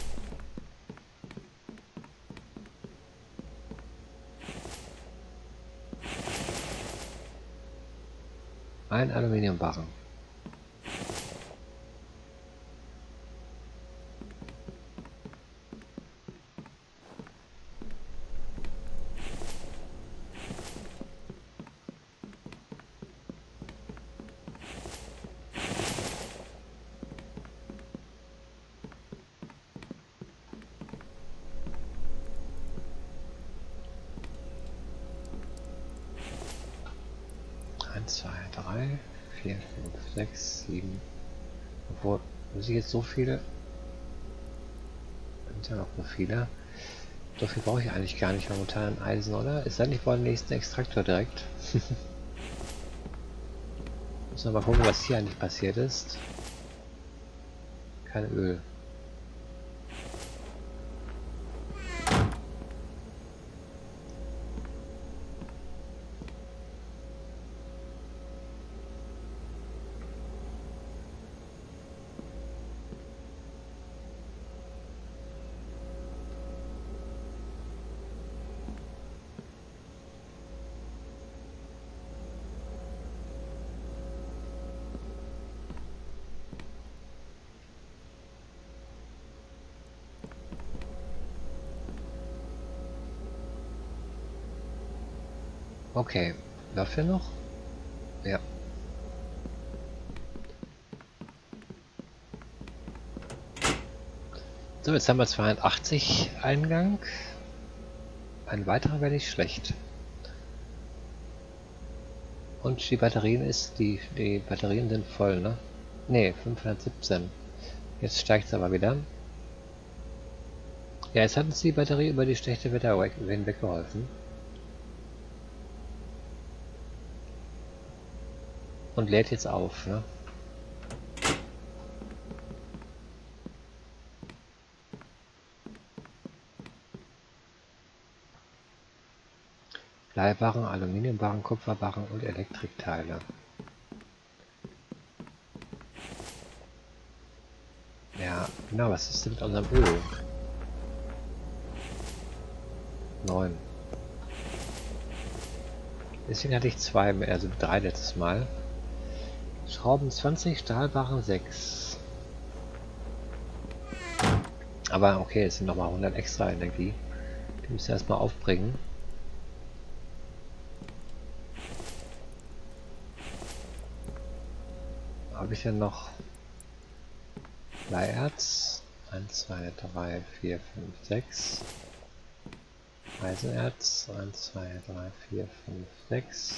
Ein Aluminiumbarren. Eins, 2, 3, 4, 5, 6, 7. Obwohl, muss ich jetzt so viele? Sind ja noch so viele. So viel brauche ich eigentlich gar nicht momentan an Eisen, oder? Ist das nicht vor dem nächsten Extraktor direkt? Müssen wir mal gucken, was hier eigentlich passiert ist. Kein Öl. Okay, läuft er noch? Ja. So, jetzt haben wir 280 Eingang. Ein weiterer wäre nicht schlecht. Und die Batterien sind voll, ne? Ne, 517. Jetzt steigt es aber wieder. Ja, jetzt hat uns die Batterie über die schlechte Wetter weggeholfen. Und lädt jetzt auf, ne? Bleibarren, Aluminiumbarren, Kupferbarren und Elektrikteile. Ja, genau, was ist denn mit unserem Öl? 9. Deswegen hatte ich 2, also 3 letztes Mal. Schrauben 20, Stahlbarren 6. Aber okay, es sind nochmal 100 extra Energie. Die müssen wir erstmal aufbringen. Habe ich ja noch Bleierz? 1, 2, 3, 4, 5, 6. Eisenerz? 1, 2, 3, 4, 5, 6.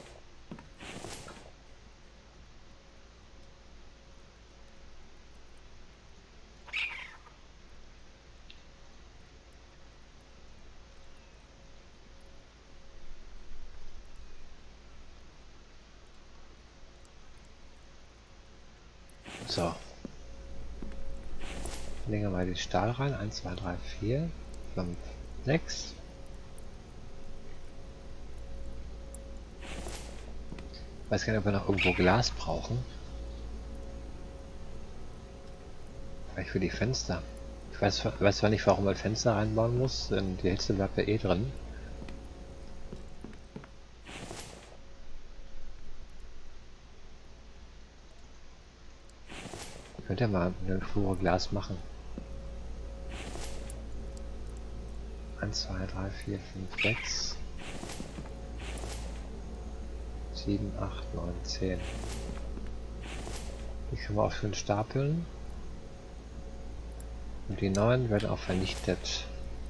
So. Legen wir mal den Stahl rein. 1, 2, 3, 4, 5, 6. Ich weiß gar nicht, ob wir noch irgendwo Glas brauchen. Vielleicht für die Fenster. Ich weiß zwar nicht, warum man Fenster reinbauen muss, denn die Hitze bleibt ja eh drin. Könnt ihr mal eine Flure Glas machen. 1, 2, 3, 4, 5, 6, 7, 8, 9, 10. Die können wir auch schön stapeln. Und die 9 werden auch vernichtet.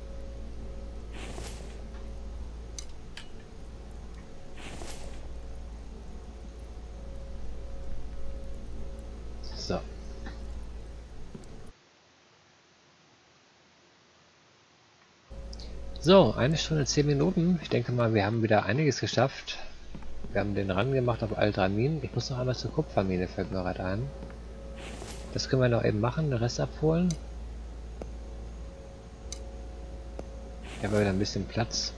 So. So, 1 Stunde 10 Minuten. Ich denke mal, wir haben wieder einiges geschafft. Wir haben den Run gemacht auf all 3 Minen. Ich muss noch einmal zur Kupfermine, fällt mir gerade ein. Das können wir noch eben machen, den Rest abholen. Ich habe wieder ein bisschen Platz.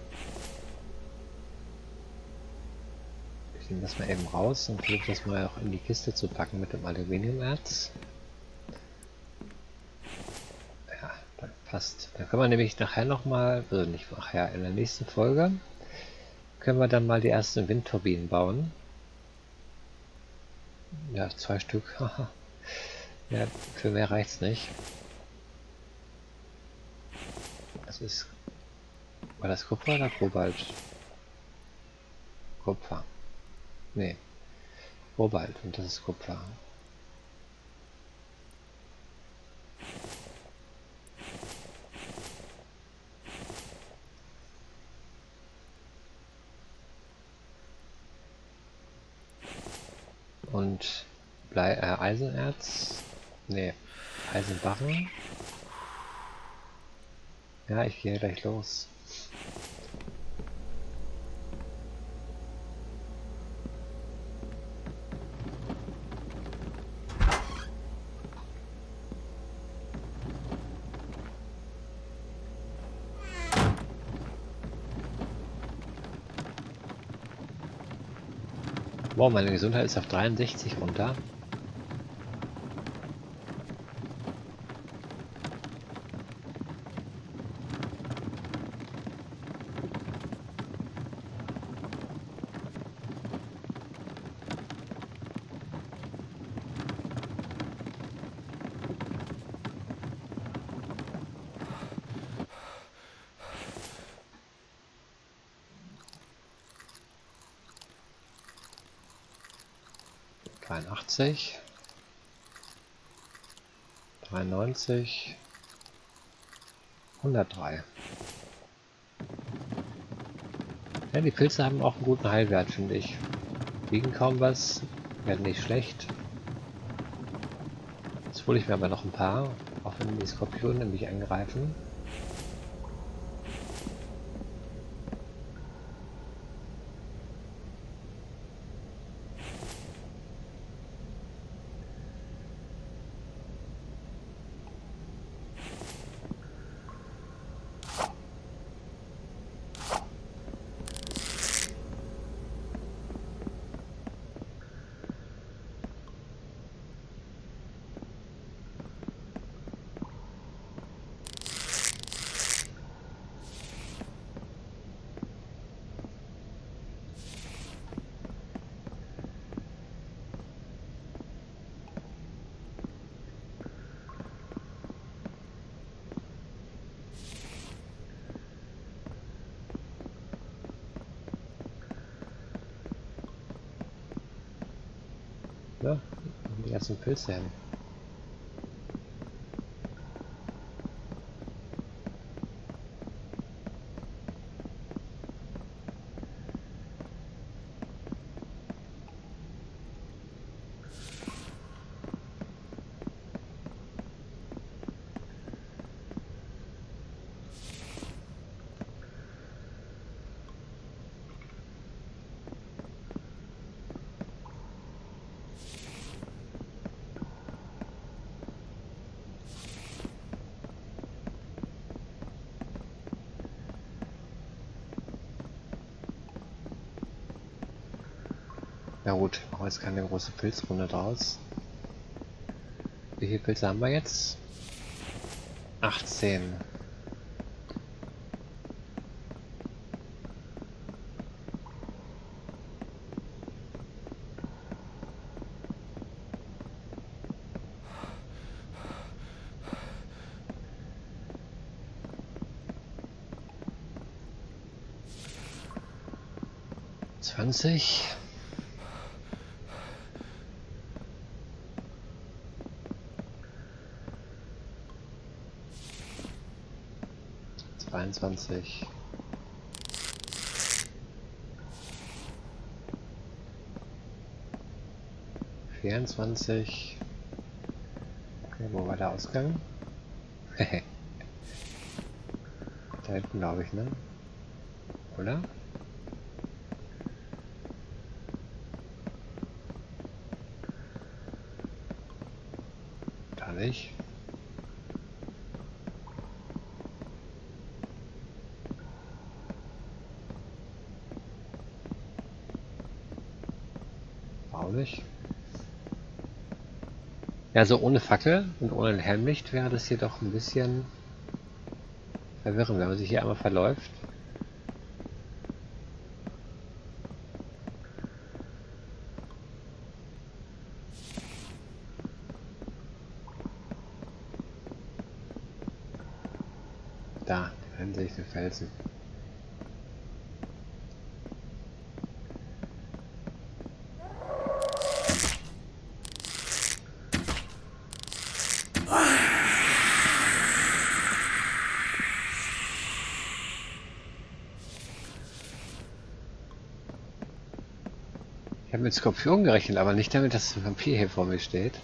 Ich nehme das mal eben raus und versuche das mal auch in die Kiste zu packen mit dem Aluminiumerz. Ja, das passt. Dann können wir nämlich nachher nochmal, also nicht nachher, in der nächsten Folge, können wir dann mal die ersten Windturbinen bauen. Ja, 2 Stück. Ja, für mehr reicht's nicht. Das ist... War das Kupfer oder Kobalt? Kupfer. Nee. Kobalt und das ist Kupfer. Und Eisenerz. Nee. Eisenbarren. Ja, ich gehe gleich los. Wow, meine Gesundheit ist auf 63 runter. 83, 93, 103. Ja, die Pilze haben auch einen guten Heilwert, finde ich. Wiegen kaum was, werden nicht schlecht. Jetzt hole ich mir aber noch ein paar, auch wenn die Skorpione mich angreifen. Ja, die ganzen Pilze hin. Na gut, machen wir jetzt keine große Pilzrunde draus. Wie viele Pilze haben wir jetzt? 18. Zwanzig. 22. 24. Okay, wo war der Ausgang? Da hinten, glaube ich, ne? Oder? Da nicht. Auch nicht. Ja, so ohne Fackel und ohne Helmlicht wäre das hier doch ein bisschen verwirrend, wenn man sich hier einmal verläuft. Da sehe ich den Felsen. Ich habe mit Skorpion gerechnet, aber nicht damit, dass ein Vampir hier vor mir steht.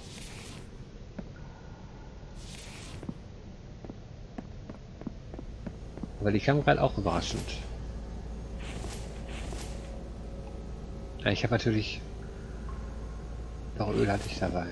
Aber die kam gerade auch überraschend. Ja, ich habe natürlich... Doch, Öl hatte ich dabei.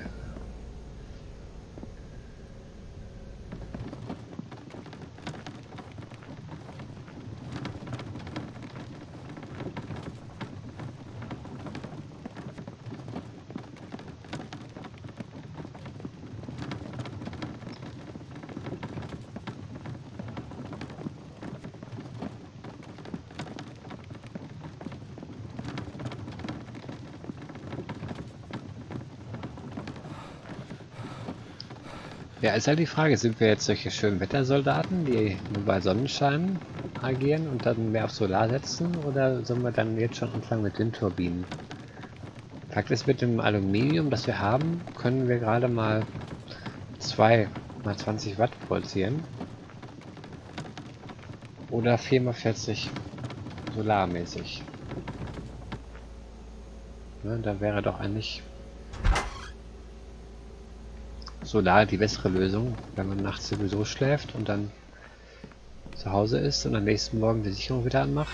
Ja, ist halt die Frage, sind wir jetzt solche schönen Wettersoldaten, die nur bei Sonnenschein agieren und dann mehr auf Solar setzen, oder sollen wir dann jetzt schon anfangen mit Windturbinen? Fakt ist, mit dem Aluminium, das wir haben, können wir gerade mal 2 mal 20 Watt produzieren. Oder 4 mal 40 solarmäßig. Ne, da wäre doch eigentlich Solar die bessere Lösung, wenn man nachts sowieso schläft und dann zu Hause ist und am nächsten Morgen die Sicherung wieder anmacht.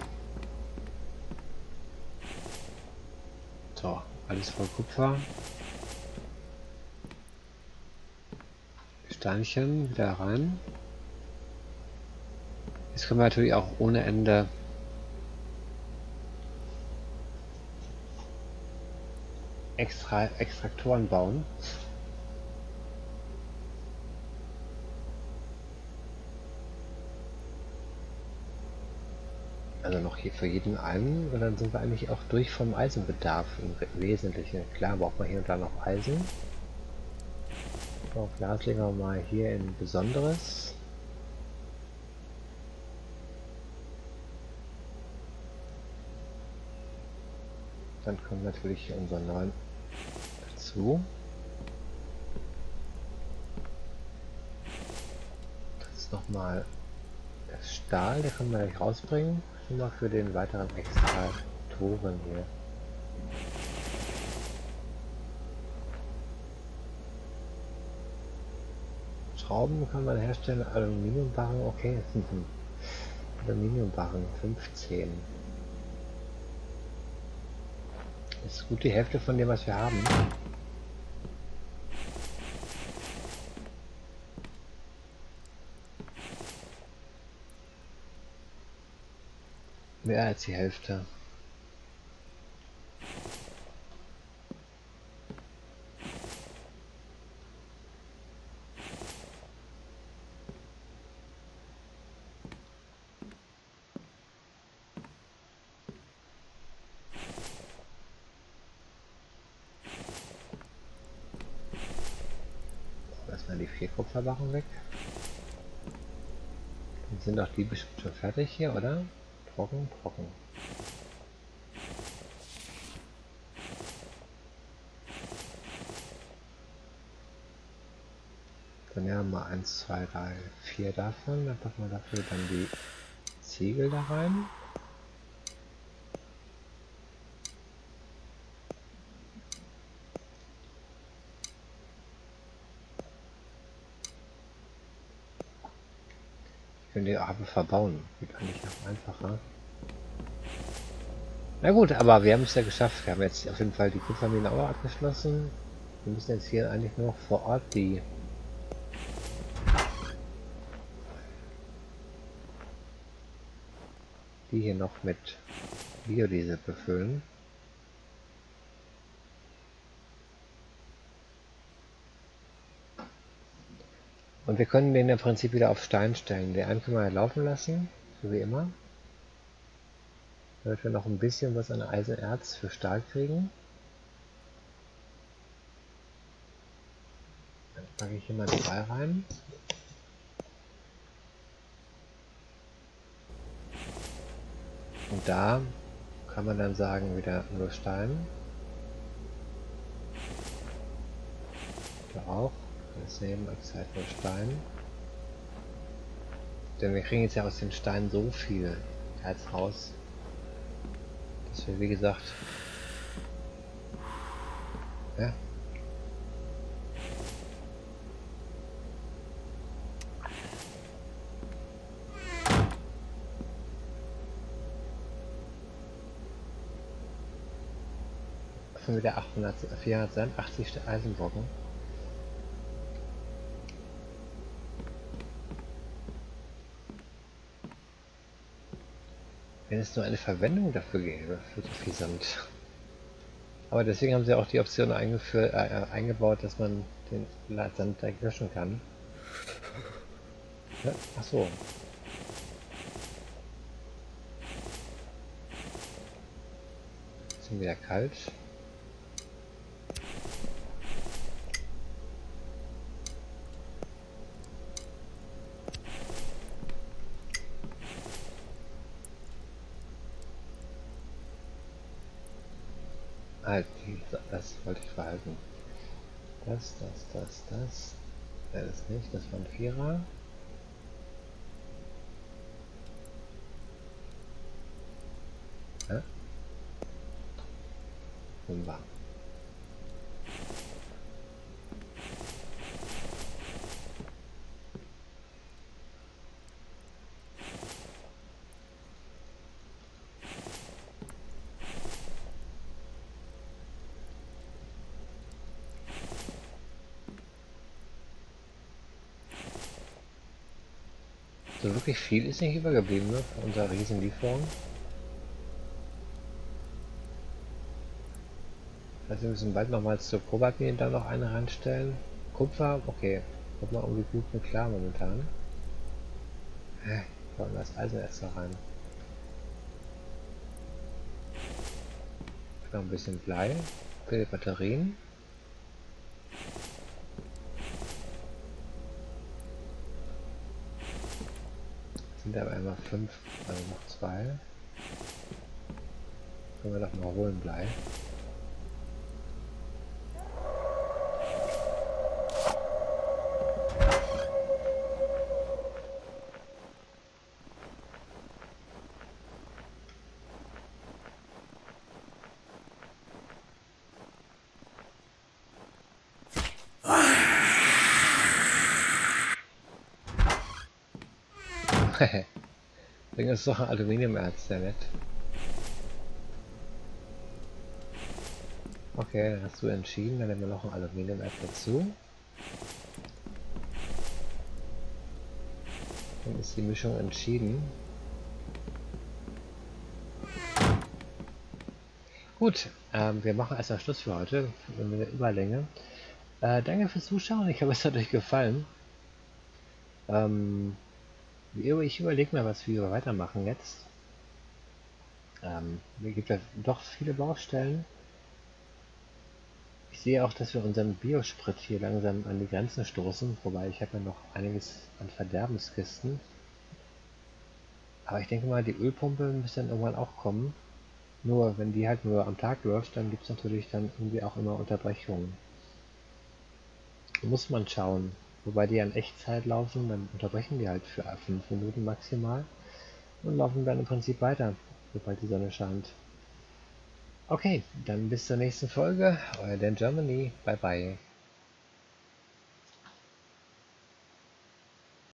So, alles voll Kupfer. Steinchen wieder rein. Jetzt können wir natürlich auch ohne Ende Extraktoren bauen. Also noch hier für jeden einen und dann sind wir eigentlich auch durch vom Eisenbedarf im Wesentlichen. Klar braucht man hier und da noch Eisen. So, Glas legen wir mal hier in Besonderes. Dann kommt natürlich hier unser 9 dazu. Das ist nochmal das Stahl, der können wir gleich rausbringen. Schon mal für den weiteren Extraktoren hier. Schrauben kann man herstellen, Aluminiumbarren, okay. Aluminiumbarren 15. Das ist gut die Hälfte von dem, was wir haben. Mehr als die Hälfte. Erstmal die 4 Kupferbarren weg. Dann sind auch die bestimmt schon fertig hier, oder? Trocken, trocken. Dann ja mal 1, 2, 3, 4 davon. Dann packen wir dafür dann die Ziegel da rein. Ich könnte die aber verbauen. Geht eigentlich noch einfacher. Na gut, aber wir haben es ja geschafft. Wir haben jetzt auf jeden Fall die Kupfermine auch abgeschlossen. Wir müssen jetzt hier eigentlich nur noch vor Ort die hier noch mit Biodiesel befüllen. Und wir können den im Prinzip wieder auf Stein stellen. Den einen können wir laufen lassen, so wie immer. Damit wir noch ein bisschen was an Eisenerz für Stahl kriegen. Dann packe ich hier mal 2 rein. Und da kann man dann sagen, wieder nur Stein. Da auch. Das nehmen als Zeit für Stein. Denn wir kriegen jetzt ja aus den Steinen so viel Erz raus, dass wir, wie gesagt, ja, schon wieder 480 Eisenbrocken. Wenn es nur eine Verwendung dafür gäbe, für so viel Sand. Aber deswegen haben sie auch die Option eingebaut, dass man den Sand direkt löschen kann. Ja, ach so. Ist schon wieder kalt. Ah, das wollte ich verhalten. Das. Das nicht, das war ein Vierer. Ja? Fünfer. So wirklich viel ist nicht übergeblieben, ne? Von unserer Riesenlieferung. Also wir müssen bald nochmals zur Kobaltmine da noch eine reinstellen. Kupfer, okay. Kommt mal irgendwie gut mit klar momentan. Wollen wir das Eisen erst da rein. Noch ein bisschen Blei für die Batterien. Sind aber immer 5, also noch 2. Können wir doch mal holen Blei. Deswegen ist doch ein Aluminiumerz, sehr nett. Okay, dann hast du entschieden, dann nehmen wir noch ein Aluminiumerz dazu. Dann ist die Mischung entschieden. Gut, wir machen erstmal Schluss für heute mit der Überlänge. Danke fürs Zuschauen, ich hoffe es hat euch gefallen. Ich überlege mal, was wir weitermachen jetzt. Mir gibt es doch viele Baustellen. Ich sehe auch, dass wir unseren Biosprit hier langsam an die Grenzen stoßen, wobei ich habe ja noch einiges an Verderbenskisten. Aber ich denke mal, die Ölpumpe müsste dann irgendwann auch kommen. Nur wenn die halt nur am Tag läuft, dann gibt es natürlich dann irgendwie auch immer Unterbrechungen. Da muss man schauen. Wobei die in Echtzeit laufen, dann unterbrechen die halt für 5 Minuten maximal und laufen dann im Prinzip weiter, sobald die Sonne scheint. Okay, dann bis zur nächsten Folge. Euer Dan Germany. Bye bye.